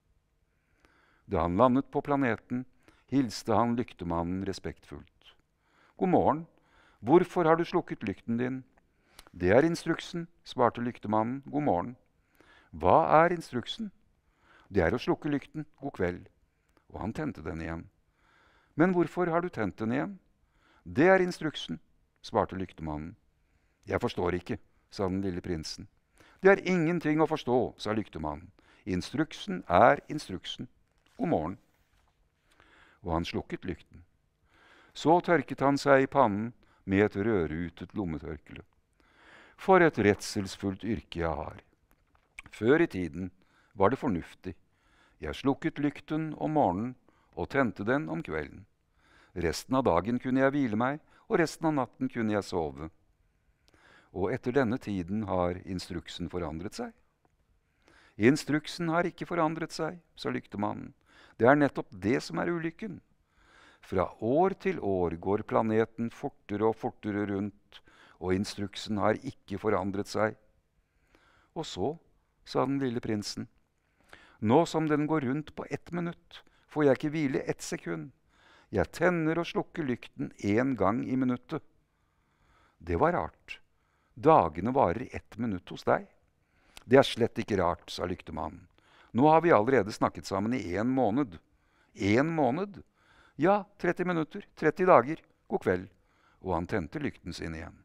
Da han landet på planeten, hilste han lyktemannen respektfullt. God morgen, hvorfor har du slukket lykten din? Det er instruksen, svarte lyktemannen. God morgen. Hva er instruksen? Det er å slukke lykten. God kveld. Og han tente den igjen. Men hvorfor har du tent den igjen? Det er instruksen, svarte lyktemannen. Jeg forstår ikke, sa den lille prinsen. Det er ingenting å forstå, sa lyktemannen. Instruksen er instruksen. God morgen. Og han slukket lykten. Så tørket han seg i pannen med et rødrutet lommetørkle. For et redselsfullt yrke jeg har. Før i tiden var det fornuftig. Jeg slukket lykten om morgenen og tente den om kvelden. Resten av dagen kunne jeg hvile meg, og resten av natten kunne jeg sove. Og etter denne tiden har instruksen forandret seg. Instruksen har ikke forandret seg, sa lyktemannen. Det er nettopp det som er ulykken. Fra år til år går planeten fortere og fortere rundt, og instruksen har ikke forandret seg. Og så, sa den lille prinsen, nå som den går rundt på ett minutt, får jeg ikke hvile ett sekund. Jeg tenner og slukker lykten en gang i minuttet. Det var rart. Dagene varer ett minutt hos deg. Det er slett ikke rart, sa lyktemannen. Nå har vi allerede snakket sammen i en måned. En måned? Ja, tretti minutter, tretti dager. God kveld. Og han tente lykten sin igjen.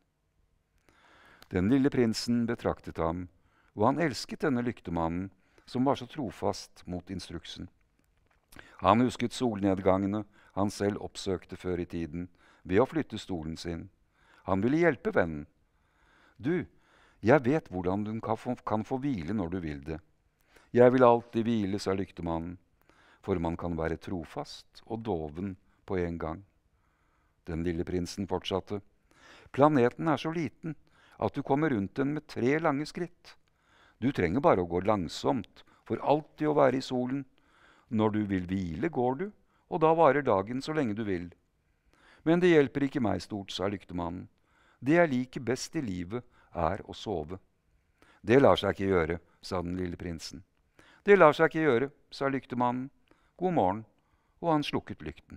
Den lille prinsen betraktet ham, og han elsket denne lyktemannen, som var så trofast mot instruksen. Han husket solnedgangene han selv oppsøkte før i tiden, ved å flytte stolen sin. Han ville hjelpe vennen. Du, jeg vet hvordan du kan få, kan få hvile når du vil det. Jeg vil alltid hvile, sa lyktemannen, for man kan være trofast og doven på en gang. Den lille prinsen fortsatte. Planeten er så liten at du kommer rundt den med tre lange skritt. Du trenger bare å gå langsomt, for alltid å være i solen. Når du vil hvile, går du, og da varer dagen så lenge du vil. Men det hjelper ikke meg stort, sa lyktemannen. Det jeg liker best i livet er å sove. Det lar seg ikke gjøre, sa den lille prinsen. Det lar seg ikke gjøre, sa lyktemannen. God morgen, og han slukket lykten.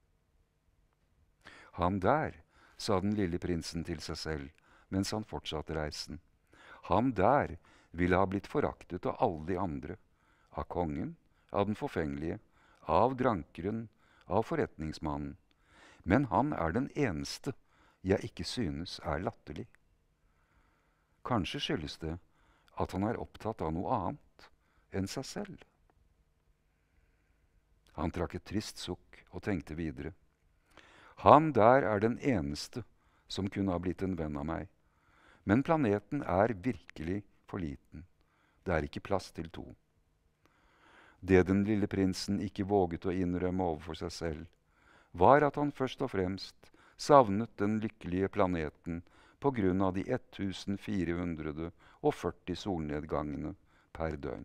Han der, sa den lille prinsen til seg selv, mens han fortsatte reisen. Han der ville ha blitt foraktet av alle de andre, av kongen, av den forfengelige, av drankeren, av forretningsmannen. Men han er den eneste jeg ikke synes er latterlig. Kanskje skyldes det at han er opptatt av noe annet enn seg selv. Han trakk et trist sukk og tenkte videre. Han der er den eneste som kunne ha blitt en venn av meg. Men planeten er virkelig for liten. Det er ikke plass til to. Det den lille prinsen ikke våget å innrømme overfor seg selv, var at han først og fremst savnet den lykkelige planeten på grunn av de fjorten hundre og førti solnedgangene per døgn.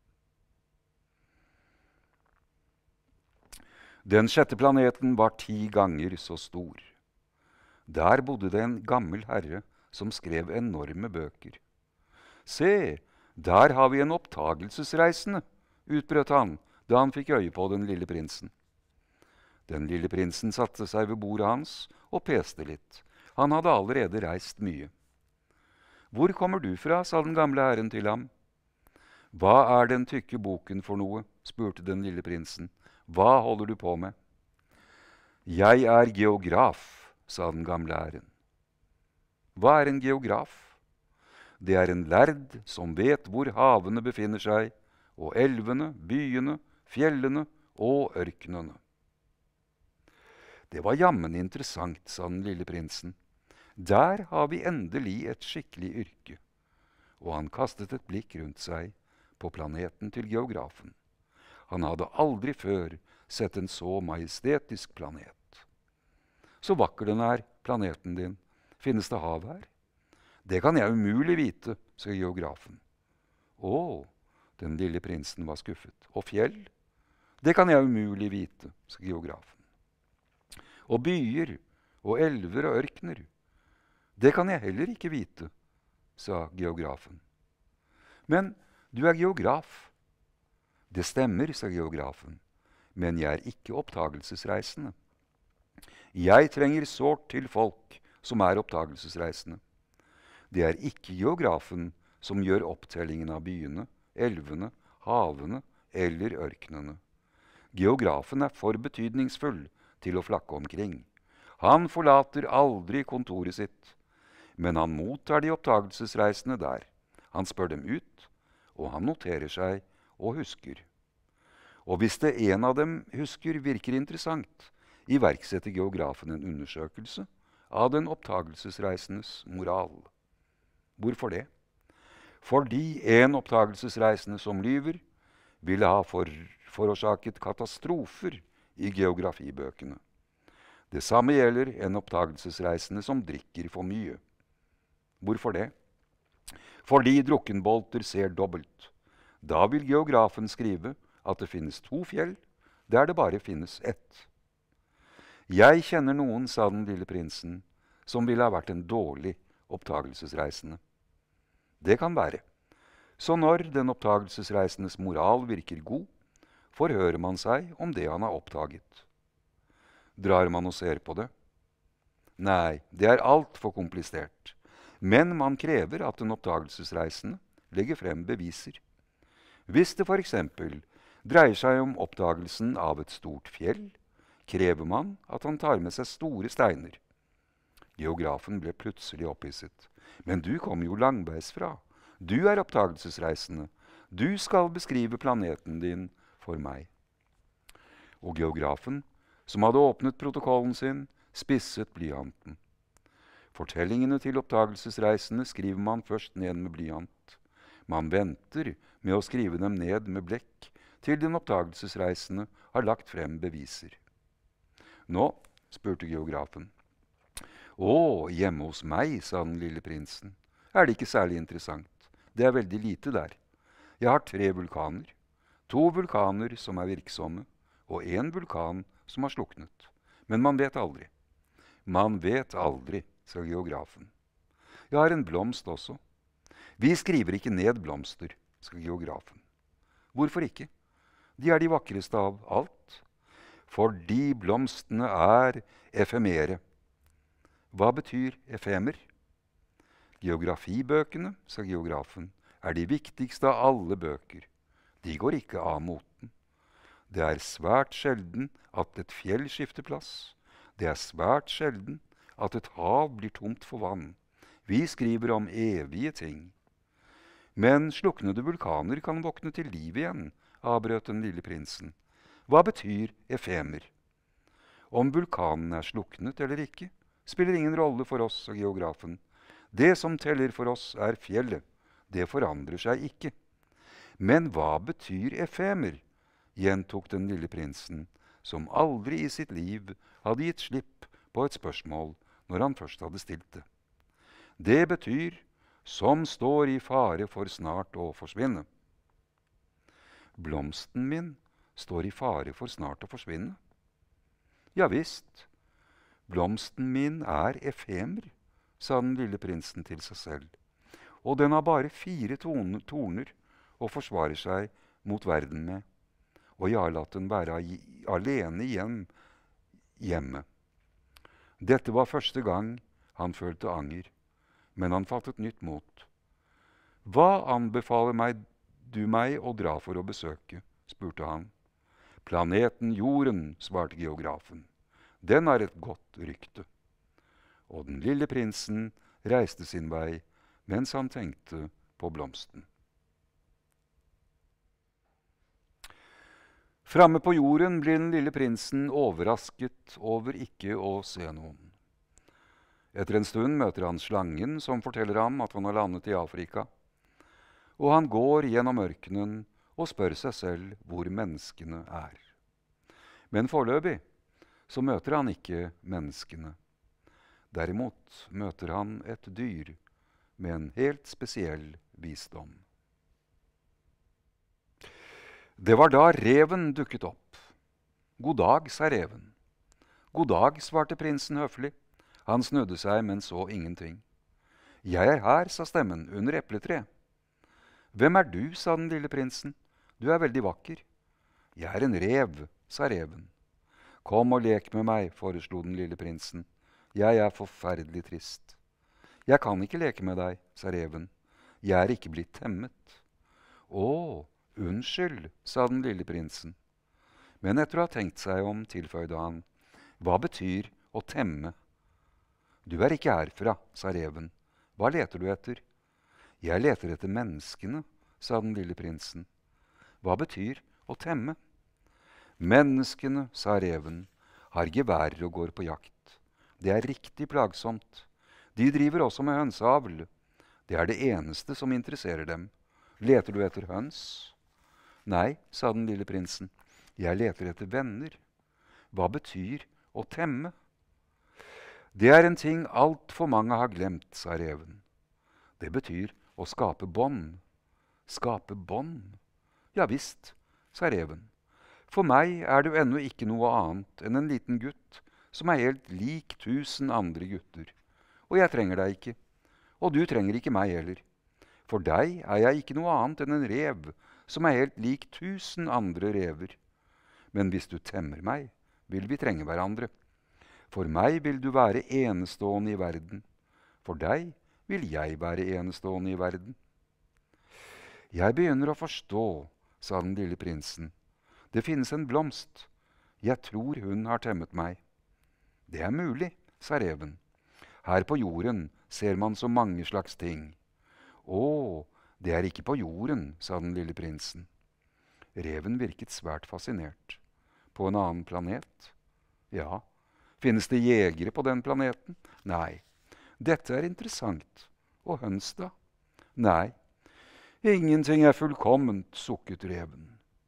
Den sjette planeten var ti ganger så stor. Der bodde det en gammel herre som skrev enorme bøker. Se, der har vi en opptagelsesreisende, utbrøt han da han fikk øye på den lille prinsen. Den lille prinsen satte seg ved bordet hans og peste litt. Han hadde allerede reist mye. Hvor kommer du fra, sa den gamle herren til ham. Hva er den tykke boken for noe, spurte den lille prinsen. Hva holder du på med? Jeg er geograf, sa den gamle herren. Hva er en geograf? Det er en lærd som vet hvor havene befinner seg, og elvene, byene, fjellene og ørkenene. Det var jammen interessant, sa den lille prinsen. Der har vi endelig et skikkelig yrke. Og han kastet et blikk rundt seg på planeten til geografen. Han hadde aldri før sett en så majestetisk planet. Så vakker den er, planeten din. Finnes det hav her? Det kan jeg umulig vite, sa geografen. Å, den lille prinsen var skuffet. Og fjell? Det kan jeg umulig vite, sa geografen. Og byer, og elver og ørkner. Det kan jeg heller ikke vite, sa geografen. Men du er geograf. Det stemmer, sa geografen, men jeg er ikke oppdagelsesreisende. Jeg trenger sårt til folk som er oppdagelsesreisende. Det er ikke geografen som gjør opptellingen av byene, elvene, havene eller ørkenene. Geografen er for betydningsfull til å flakke omkring. Han forlater aldri kontoret sitt, men han mottar de oppdagelsesreisende der. Han spør dem ut, og han noterer seg og husker. Og hvis det en av dem husker virker interessant, iverksetter geografen en undersøkelse av den oppdagelsesreisendes moral. Hvorfor det? Fordi en oppdagelsesreisende som lyver ville ha for, forårsaket katastrofer i geografibøkene. Det samme gjelder en oppdagelsesreisende som drikker for mye. Hvorfor det? Fordi drukkenbolter ser dobbelt. Da vil geografen skrive at det finnes to fjell, der det bare finnes ett. Jeg kjenner noen, sa den lille prinsen, som ville ha vært en dårlig oppdagelsesreisende. Det kan være. Så når den oppdagelsesreisendes moral virker god, forhører man seg om det han har oppdaget. Drar man og ser på det? Nei, det er alt for komplisert. Men man krever at den oppdagelsesreisende legger frem beviser. Hvis det for eksempel dreier seg om oppdagelsen av et stort fjell, krever man at han tar med seg store steiner. Geografen ble plutselig opphisset. Men du kommer jo langveisfra. Du er oppdagelsesreisende. Du skal beskrive planeten din for meg. Og geografen, som hadde åpnet protokollen sin, spisset blyanten. Fortellingene til oppdagelsesreisende skriver man først ned med blyant. Man venter med å skrive dem ned med blekk til den oppdagelsesreisende har lagt frem beviser. Nå, spurte geografen. Å, hjemme hos meg, sa den lille prinsen. Er det ikke særlig interessant? Det er veldig lite der. Jeg har tre vulkaner. To vulkaner som er virksomme, og en vulkan som har sluknet. Men man vet aldri. Man vet aldri, sa geografen. Jeg har en blomst også. Vi skriver ikke ned blomster, sa geografen. Hvorfor ikke? De er de vakreste av alt. Fordi blomstene er efemere. Hva betyr efemer? Geografibøkene, sa geografen, er de viktigste av alle bøker. De går ikke av moten. Det er svært sjelden at et fjell skifter plass. Det er svært sjelden at et hav blir tomt for vann. Vi skriver om evige ting. Men sluknede vulkaner kan våkne til liv igjen, avbrøt den lille prinsen. Hva betyr efemer? Om vulkanen er sluknet eller ikke, spiller ingen rolle for oss, sa geografen. Det som teller for oss er fjellet. Det forandrer seg ikke. Men hva betyr efemer? Gjentok den lille prinsen, som aldri i sitt liv hadde gitt slipp på et spørsmål når han først hadde stilt det. Det betyr som står i fare for snart å forsvinne. Blomsten min står i fare for snart å forsvinne. Ja visst, blomsten min er efemer, sa den lille prinsen til seg selv. Og den har bare fire toner, torner og forsvarer seg mot verden med. Og jeg har latt den være alene igjen hjemme. Dette var første gang han følte anger, men han fattet nytt mot. Hva anbefaler meg, du meg å dra for å besøke, spurte han. Planeten Jorden, svarte geografen. Den har et godt rykte. Og den lille prinsen reiste sin vei mens han tenkte på blomsten. Framme på jorden blir den lille prinsen overrasket over ikke å se noen. Etter en stund møter han slangen som forteller ham at han har landet i Afrika. Og han går gjennom ørkenen og spør seg selv hvor menneskene er. Men foreløpig så møter han ikke menneskene. Derimot møter han et dyr med en helt spesiell visdom. Det var da reven dukket opp. God dag, sa reven. God dag, svarte prinsen høflig. Han snudde seg, men så ingenting. Jeg er her, sa stemmen, under epletreet. Hvem er du, sa den lille prinsen. Du er veldig vakker. Jeg er en rev, sa reven. Kom og lek med meg, foreslo den lille prinsen. Jeg er forferdelig trist. Jeg kan ikke leke med deg, sa reven. Jeg er ikke blitt temmet. Å, unnskyld, sa den lille prinsen. Men etter å ha tenkt seg om, tilføyde han. Hva betyr å temme? Du er ikke herfra, sa reven. Hva leter du etter? Jeg leter etter menneskene, sa den lille prinsen. Hva betyr å temme? Menneskene, sa reven, har geværer og går på jakt. Det er riktig plagsomt. De driver også med hønseavl. Det er det eneste som interesserer dem. Leter du etter høns? Nei, sa den lille prinsen. Jeg leter etter venner. Hva betyr å temme? Det er en ting alt for mange har glemt, sa reven. Det betyr å skape bånd. Skape bånd? Ja visst, sa reven. For meg er du ennå ikke noe annet enn en liten gutt som er helt lik tusen andre gutter. Og jeg trenger deg ikke. Og du trenger ikke meg heller. For deg er jeg ikke noe annet enn en rev som er helt lik tusen andre rever. Men hvis du temmer meg, vil vi trenge hverandre. For meg vil du være enestående i verden. For deg vil jeg være enestående i verden. Jeg begynner å forstå, sa den lille prinsen. Det finnes en blomst. Jeg tror hun har temmet meg. Det er mulig, sa reven. Her på jorden ser man så mange slags ting. Å, det er ikke på jorden, sa den lille prinsen. Reven virket svært fascinert. På en annen planet? Ja. Finnes det jegere på den planeten? Nei. Dette er interessant. Og høns da? Nei. Ingenting er fullkomment, sukket reven.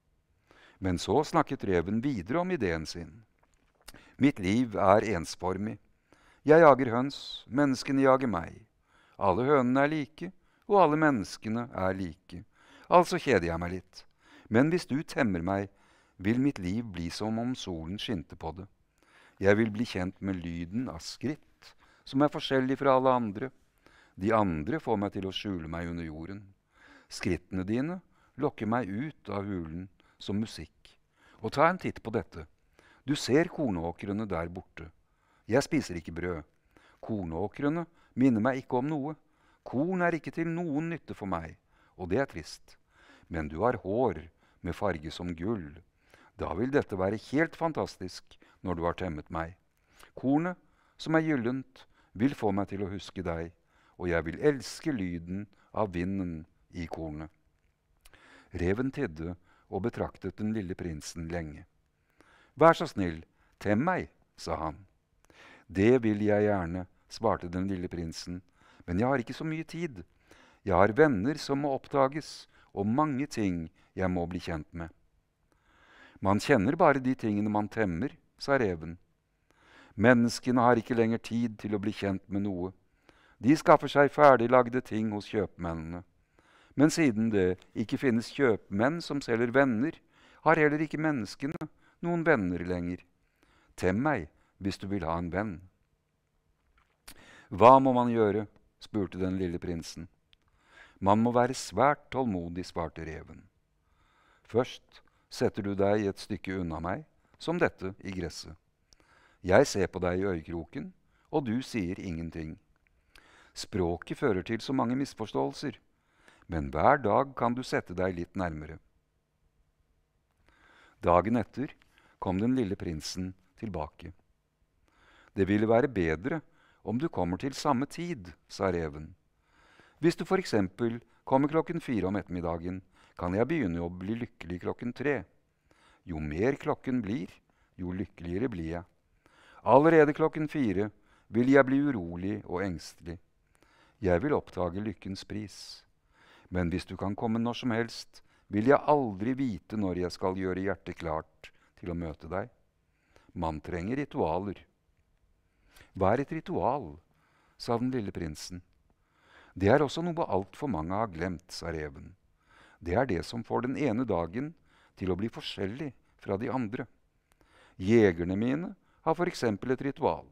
Men så snakket reven videre om ideen sin. Mitt liv er ensformig. Jeg jager høns, menneskene jager meg. Alle hønene er like, og alle menneskene er like. Altså kjeder jeg meg litt. Men hvis du temmer meg, vil mitt liv bli som om solen skinte på det. Jeg vil bli kjent med lyden av skritt, som er forskjellig fra alle andre. De andre får meg til å skjule meg under jorden. Skrittene dine lokker meg ut av hulen som musikk. Og ta en titt på dette. Du ser kornåkrene der borte. Jeg spiser ikke brød. Kornåkrene minner meg ikke om noe. Korn er ikke til noen nytte for meg, og det er trist. Men du har hår med farge som gull. Da vil dette være helt fantastisk når du har temmet meg. Kornet, som er gyllent, vil få meg til å huske deg, og jeg vil elske lyden av vinden i kornet. Reven tidde og betraktet den lille prinsen lenge. Vær så snill, tem meg, sa han. Det vil jeg gjerne, svarte den lille prinsen, men jeg har ikke så mye tid. Jeg har venner som må oppdages, og mange ting jeg må bli kjent med. Man kjenner bare de tingene man temmer, sa reven. Menneskene har ikke lenger tid til å bli kjent med noe. De skaffer seg ferdiglagde ting hos kjøpmennene. Men siden det ikke finnes kjøpmenn som selger venner, har heller ikke menneskene noen venner lenger. Tem meg hvis du vil ha en venn. Hva må man gjøre? Spurte den lille prinsen. Man må være svært tålmodig, svarte reven. Først setter du deg et stykke unna meg, som dette i gresset. Jeg ser på deg i øyekroken, og du sier ingenting. Språket fører til så mange misforståelser, men hver dag kan du sette deg litt nærmere. Dagen etter kom den lille prinsen tilbake. Det ville være bedre om du kommer til samme tid, sa reven. Hvis du for eksempel kommer klokken fire om ettermiddagen, kan jeg begynne å bli lykkelig klokken tre. Jo mer klokken blir, jo lykkeligere blir jeg. Allerede klokken fire vil jeg bli urolig og engstelig. Jeg vil oppdage lykkens pris. Men hvis du kan komme når som helst, vil jeg aldri vite når jeg skal gjøre hjertet klart til å møte deg. Man trenger ritualer. Hva er et ritual? Sa den lille prinsen. Det er også noe alt for mange har glemt, sa reven. Det er det som får den ene dagen til å bli forskjellig fra de andre. Jegerne mine har for eksempel et ritual.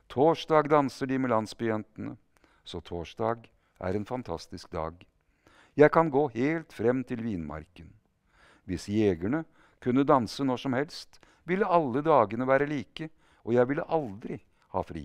Torsdag danser de med landsbyjentene, så torsdag er en fantastisk dag. Jeg kan gå helt frem til vinmarken. Hvis jegerne kunne danse når som helst, ville alle dagene være like, og jeg ville aldri ha fri.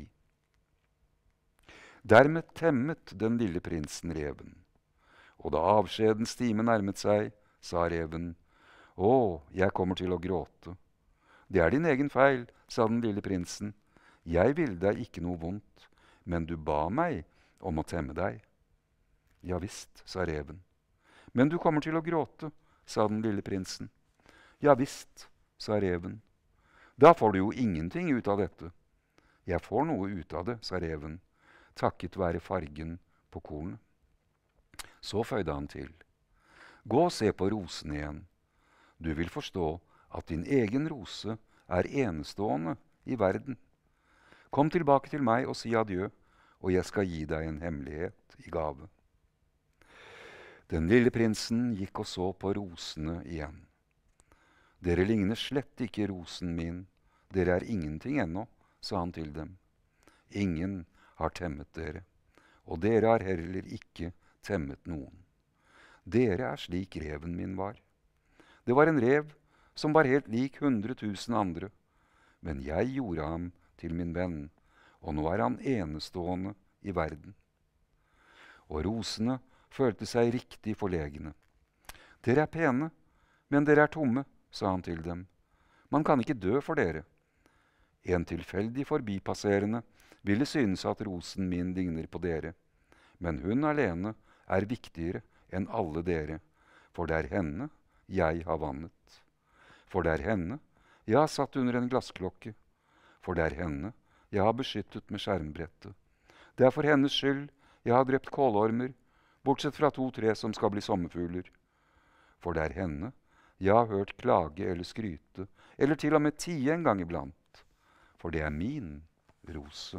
Dermed temmet den lille prinsen reven. Og da avskjedens time nærmet seg, sa reven, «Å, jeg kommer til å gråte.» «Det er din egen feil», sa den lille prinsen. «Jeg ville deg ikke noe vondt, men du ba meg om å temme deg.» «Ja visst», sa reven. «Men du kommer til å gråte», sa den lille prinsen. «Ja visst», sa reven. «Da får du jo ingenting ut av dette.» «Jeg får noe ut av det», sa reven, takket være fargen på kornet. Så føyde han til. «Gå og se på rosene igjen. Du vil forstå at din egen rose er enestående i verden. Kom tilbake til meg og si adjø, og jeg skal gi deg en hemmelighet i gave.» Den lille prinsen gikk og så på rosene igjen. «Dere ligner slett ikke rosen min. Dere er ingenting ennå», sa han til dem. «Ingen har temmet dere, og dere har heller ikke temmet noen. Dere er slik reven min var. Det var en rev som var helt lik hundre tusen andre, men jeg gjorde ham til min venn, og nå er han enestående i verden.» Og rosene følte seg riktig forlegne. «Dere er pene, men dere er tomme», sa han til dem. «Man kan ikke dø for dere. En tilfeldig forbipasserende ville synes at rosen min ligner på dere, men hun alene er viktigere enn alle dere, for det er henne jeg har vannet. For det er henne jeg har satt under en glassklokke, for det er henne jeg har beskyttet med skjermbrettet. Det er for hennes skyld jeg har drept kålormer, bortsett fra to-tre som skal bli sommerfugler. For det er henne jeg har hørt klage eller skryte, eller til og med tie en gang iblant, for det er min rose.»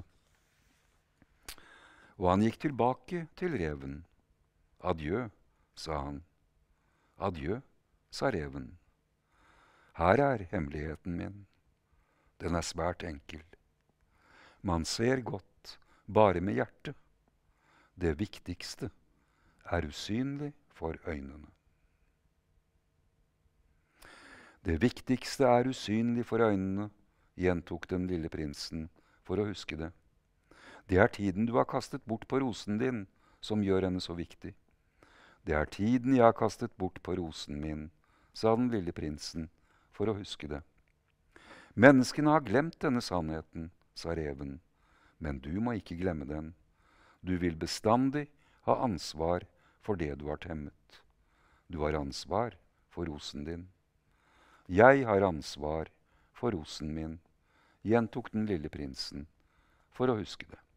Og han gikk tilbake til reven. «Adjø», sa han. «Adjø», sa reven. «Her er hemmeligheten min. Den er svært enkel. Man ser godt bare med hjertet. Det viktigste er usynlig for øynene.» «Det viktigste er usynlig for øynene», gjentok den lille prinsen for å huske det. «Det er tiden du har kastet bort på rosen din, som gjør henne så viktig.» «Det er tiden jeg har kastet bort på rosen min», sa den lille prinsen for å huske det. «Menneskene har glemt denne sannheten», sa reven, «men du må ikke glemme den. Du vil bestandig ha ansvar for det du har temmet. Du har ansvar for rosen din.» «Jeg har ansvar for rosen min», gjentok den lille prinsen for å huske det.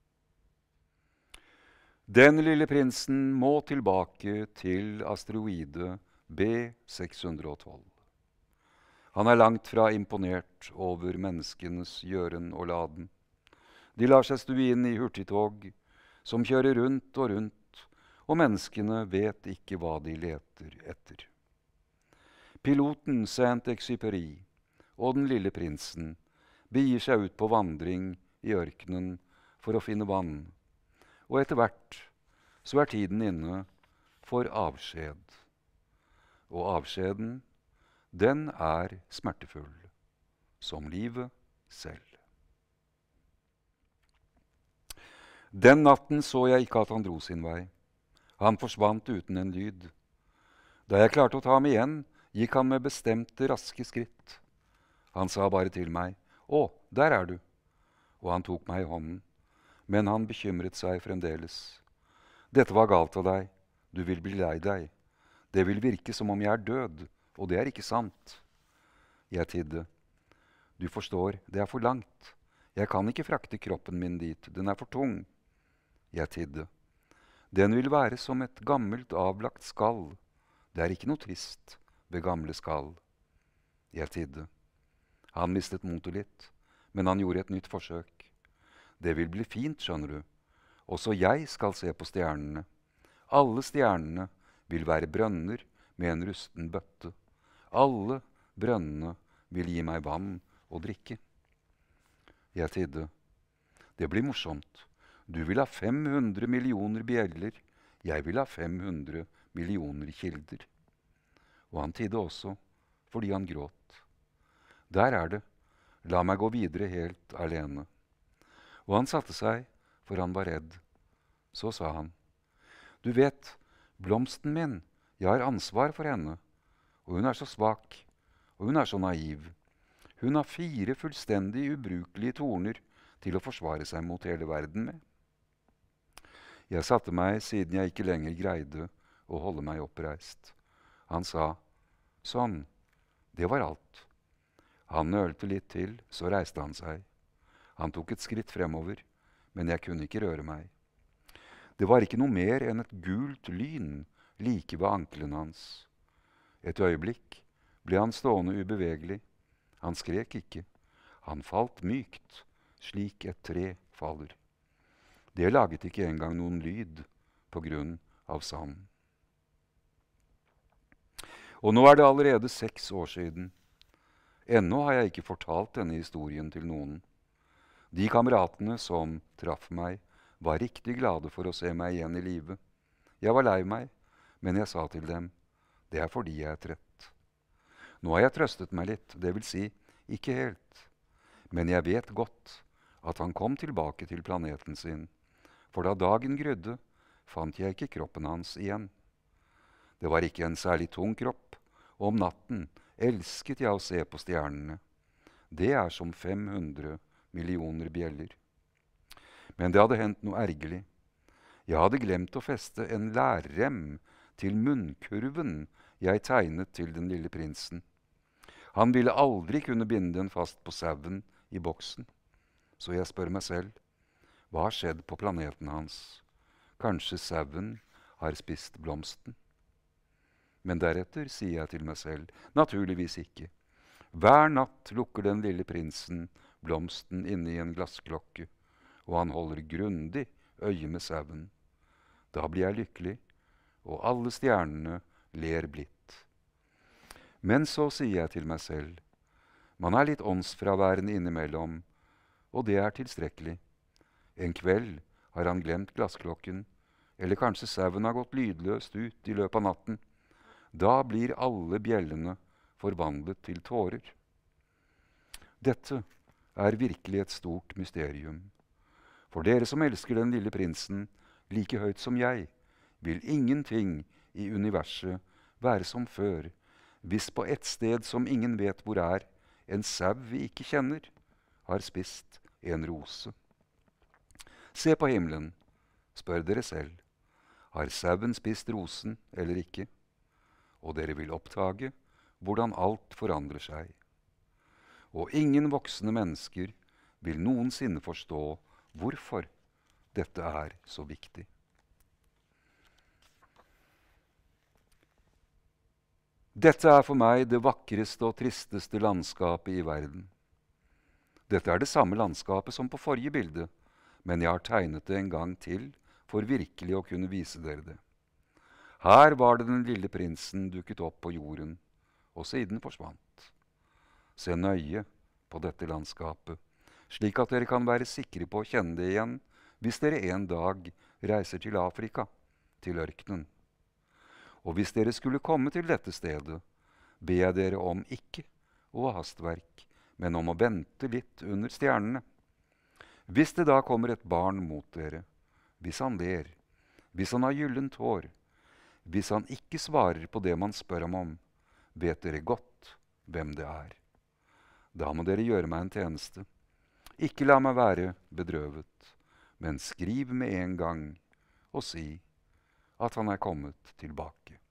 Den lille prinsen må tilbake til asteroide B seks hundre og tolv. Han er langt fra imponert over menneskenes gjøren og laden. De lar seg stue inn i hurtigtog som kjører rundt og rundt, og menneskene vet ikke hva de leter etter. Piloten Saint-Exupéry og den lille prinsen begir seg ut på vandring i ørkenen for å finne vann, og etter hvert så er tiden inne for avskjed. Og avskjeden, den er smertefull, som livet selv. Den natten så jeg ikke at han dro sin vei. Han forsvant uten en lyd. Da jeg klarte å ta ham igjen, gikk han med bestemte, raske skritt. Han sa bare til meg, «Å, der er du!» Og han tok meg i hånden, men han bekymret seg fremdeles. «Dette var galt av deg. Du vil bli lei deg. Det vil virke som om jeg er død, og det er ikke sant.» Jeg tidde. «Du forstår, det er for langt. Jeg kan ikke frakte kroppen min dit. Den er for tung.» Jeg tidde. «Den vil være som et gammelt, avlagt skall. Det er ikke noe trist ved gamle skall.» Jeg tidde. Han mistet motet litt, men han gjorde et nytt forsøk. «Det vil bli fint, skjønner du. Også jeg skal se på stjernene. Alle stjernene vil være brønner med en rusten bøtte. Alle brønnene vil gi meg vann å drikke.» Jeg tidde. «Det blir morsomt. Du vil ha fem hundre millioner bjeller. Jeg vil ha fem hundre millioner kilder. Og han tidde også, fordi han gråt. Der er det, la meg gå videre helt alene. Og han satte seg, for han var redd. Så sa han, du vet, blomsten min, jeg har ansvar for henne, og hun er så svak, og hun er så naiv. Hun har fire fullstendig ubrukelige torner til å forsvare seg mot hele verden med. Jeg satte meg siden jeg ikke lenger greide å holde meg oppreist. Han sa, sånn, det var alt. Han nølte litt til, så reiste han seg. Han tok et skritt fremover, men jeg kunne ikke røre meg. Det var ikke noe mer enn et gult lyn like ved ankelen hans. Et øyeblikk ble han stående ubevegelig. Han skrek ikke. Han falt mykt, slik et tre faller. Det laget ikke engang noen lyd på grunn av sand. Og nå er det allerede seks år siden. Ennå har jeg ikke fortalt denne historien til noen. De kameratene som traff meg, var riktig glade for å se meg igjen i live. Jeg var lei meg, men jeg sa til dem, det er fordi jeg er trett. Nå har jeg trøstet meg litt, det vil si, ikke helt. Men jeg vet godt at han kom tilbake til planeten sin, for da dagen grydde, fant jeg ikke kroppen hans igjen. Det var ikke en særlig tung kropp, og om natten elsket jeg å se på stjernene. Det er som fem hundre millioner bjeller. Men det hadde hendt noe ergerlig. Jeg hadde glemt å feste en lærrem til munnkurven jeg tegnet til den lille prinsen. Han ville aldri kunne binde den fast på sauen i boksen. Så jeg spør meg selv, hva har skjedd på planeten hans? Kanskje sauen har spist blomsten? Men deretter sier jeg til meg selv, naturligvis ikke. Hver natt lukker den lille prinsen blomsten inne i en glassklokke, og han holder grundig øye med sauen. Da blir jeg lykkelig, og alle stjernene ler blidt. Men så sier jeg til meg selv, man er litt åndsfraværende innimellom, og det er tilstrekkelig. En kveld har han glemt glassklokken, eller kanskje sauen har gått lydløst ut i løpet av natten. Da blir alle bjellene forvandlet til tårer. Dette er virkelig et stort mysterium. For dere som elsker den lille prinsen like høyt som jeg, vil ingenting i universet være som før, hvis på et sted som ingen vet hvor er, en sau vi ikke kjenner, har spist en rose. Se på himmelen, spør dere selv, har sauen spist rosen eller ikke? Og dere vil oppdage hvordan alt forandrer seg. Og ingen voksne mennesker vil noensinne forstå hvorfor dette er så viktig. Dette er for meg det vakreste og tristeste landskapet i verden. Dette er det samme landskapet som på forrige bilde, men jeg har tegnet det en gang til for virkelig å kunne vise dere det. Her var det den lille prinsen dukket opp på jorden, og siden forsvant. Se nøye på dette landskapet, slik at dere kan være sikre på å kjenne det igjen hvis dere en dag reiser til Afrika, til ørkenen. Og hvis dere skulle komme til dette stedet, ber jeg dere om ikke å ha hastverk, men om å vente litt under stjernene. Hvis det da kommer et barn mot dere, hvis han ler, hvis han har gyllent hår, hvis han ikke svarer på det man spør ham om, vet dere godt hvem det er. Da må dere gjøre meg en tjeneste. Ikke la meg være bedrøvet, men skriv med en gang og si at han er kommet tilbake.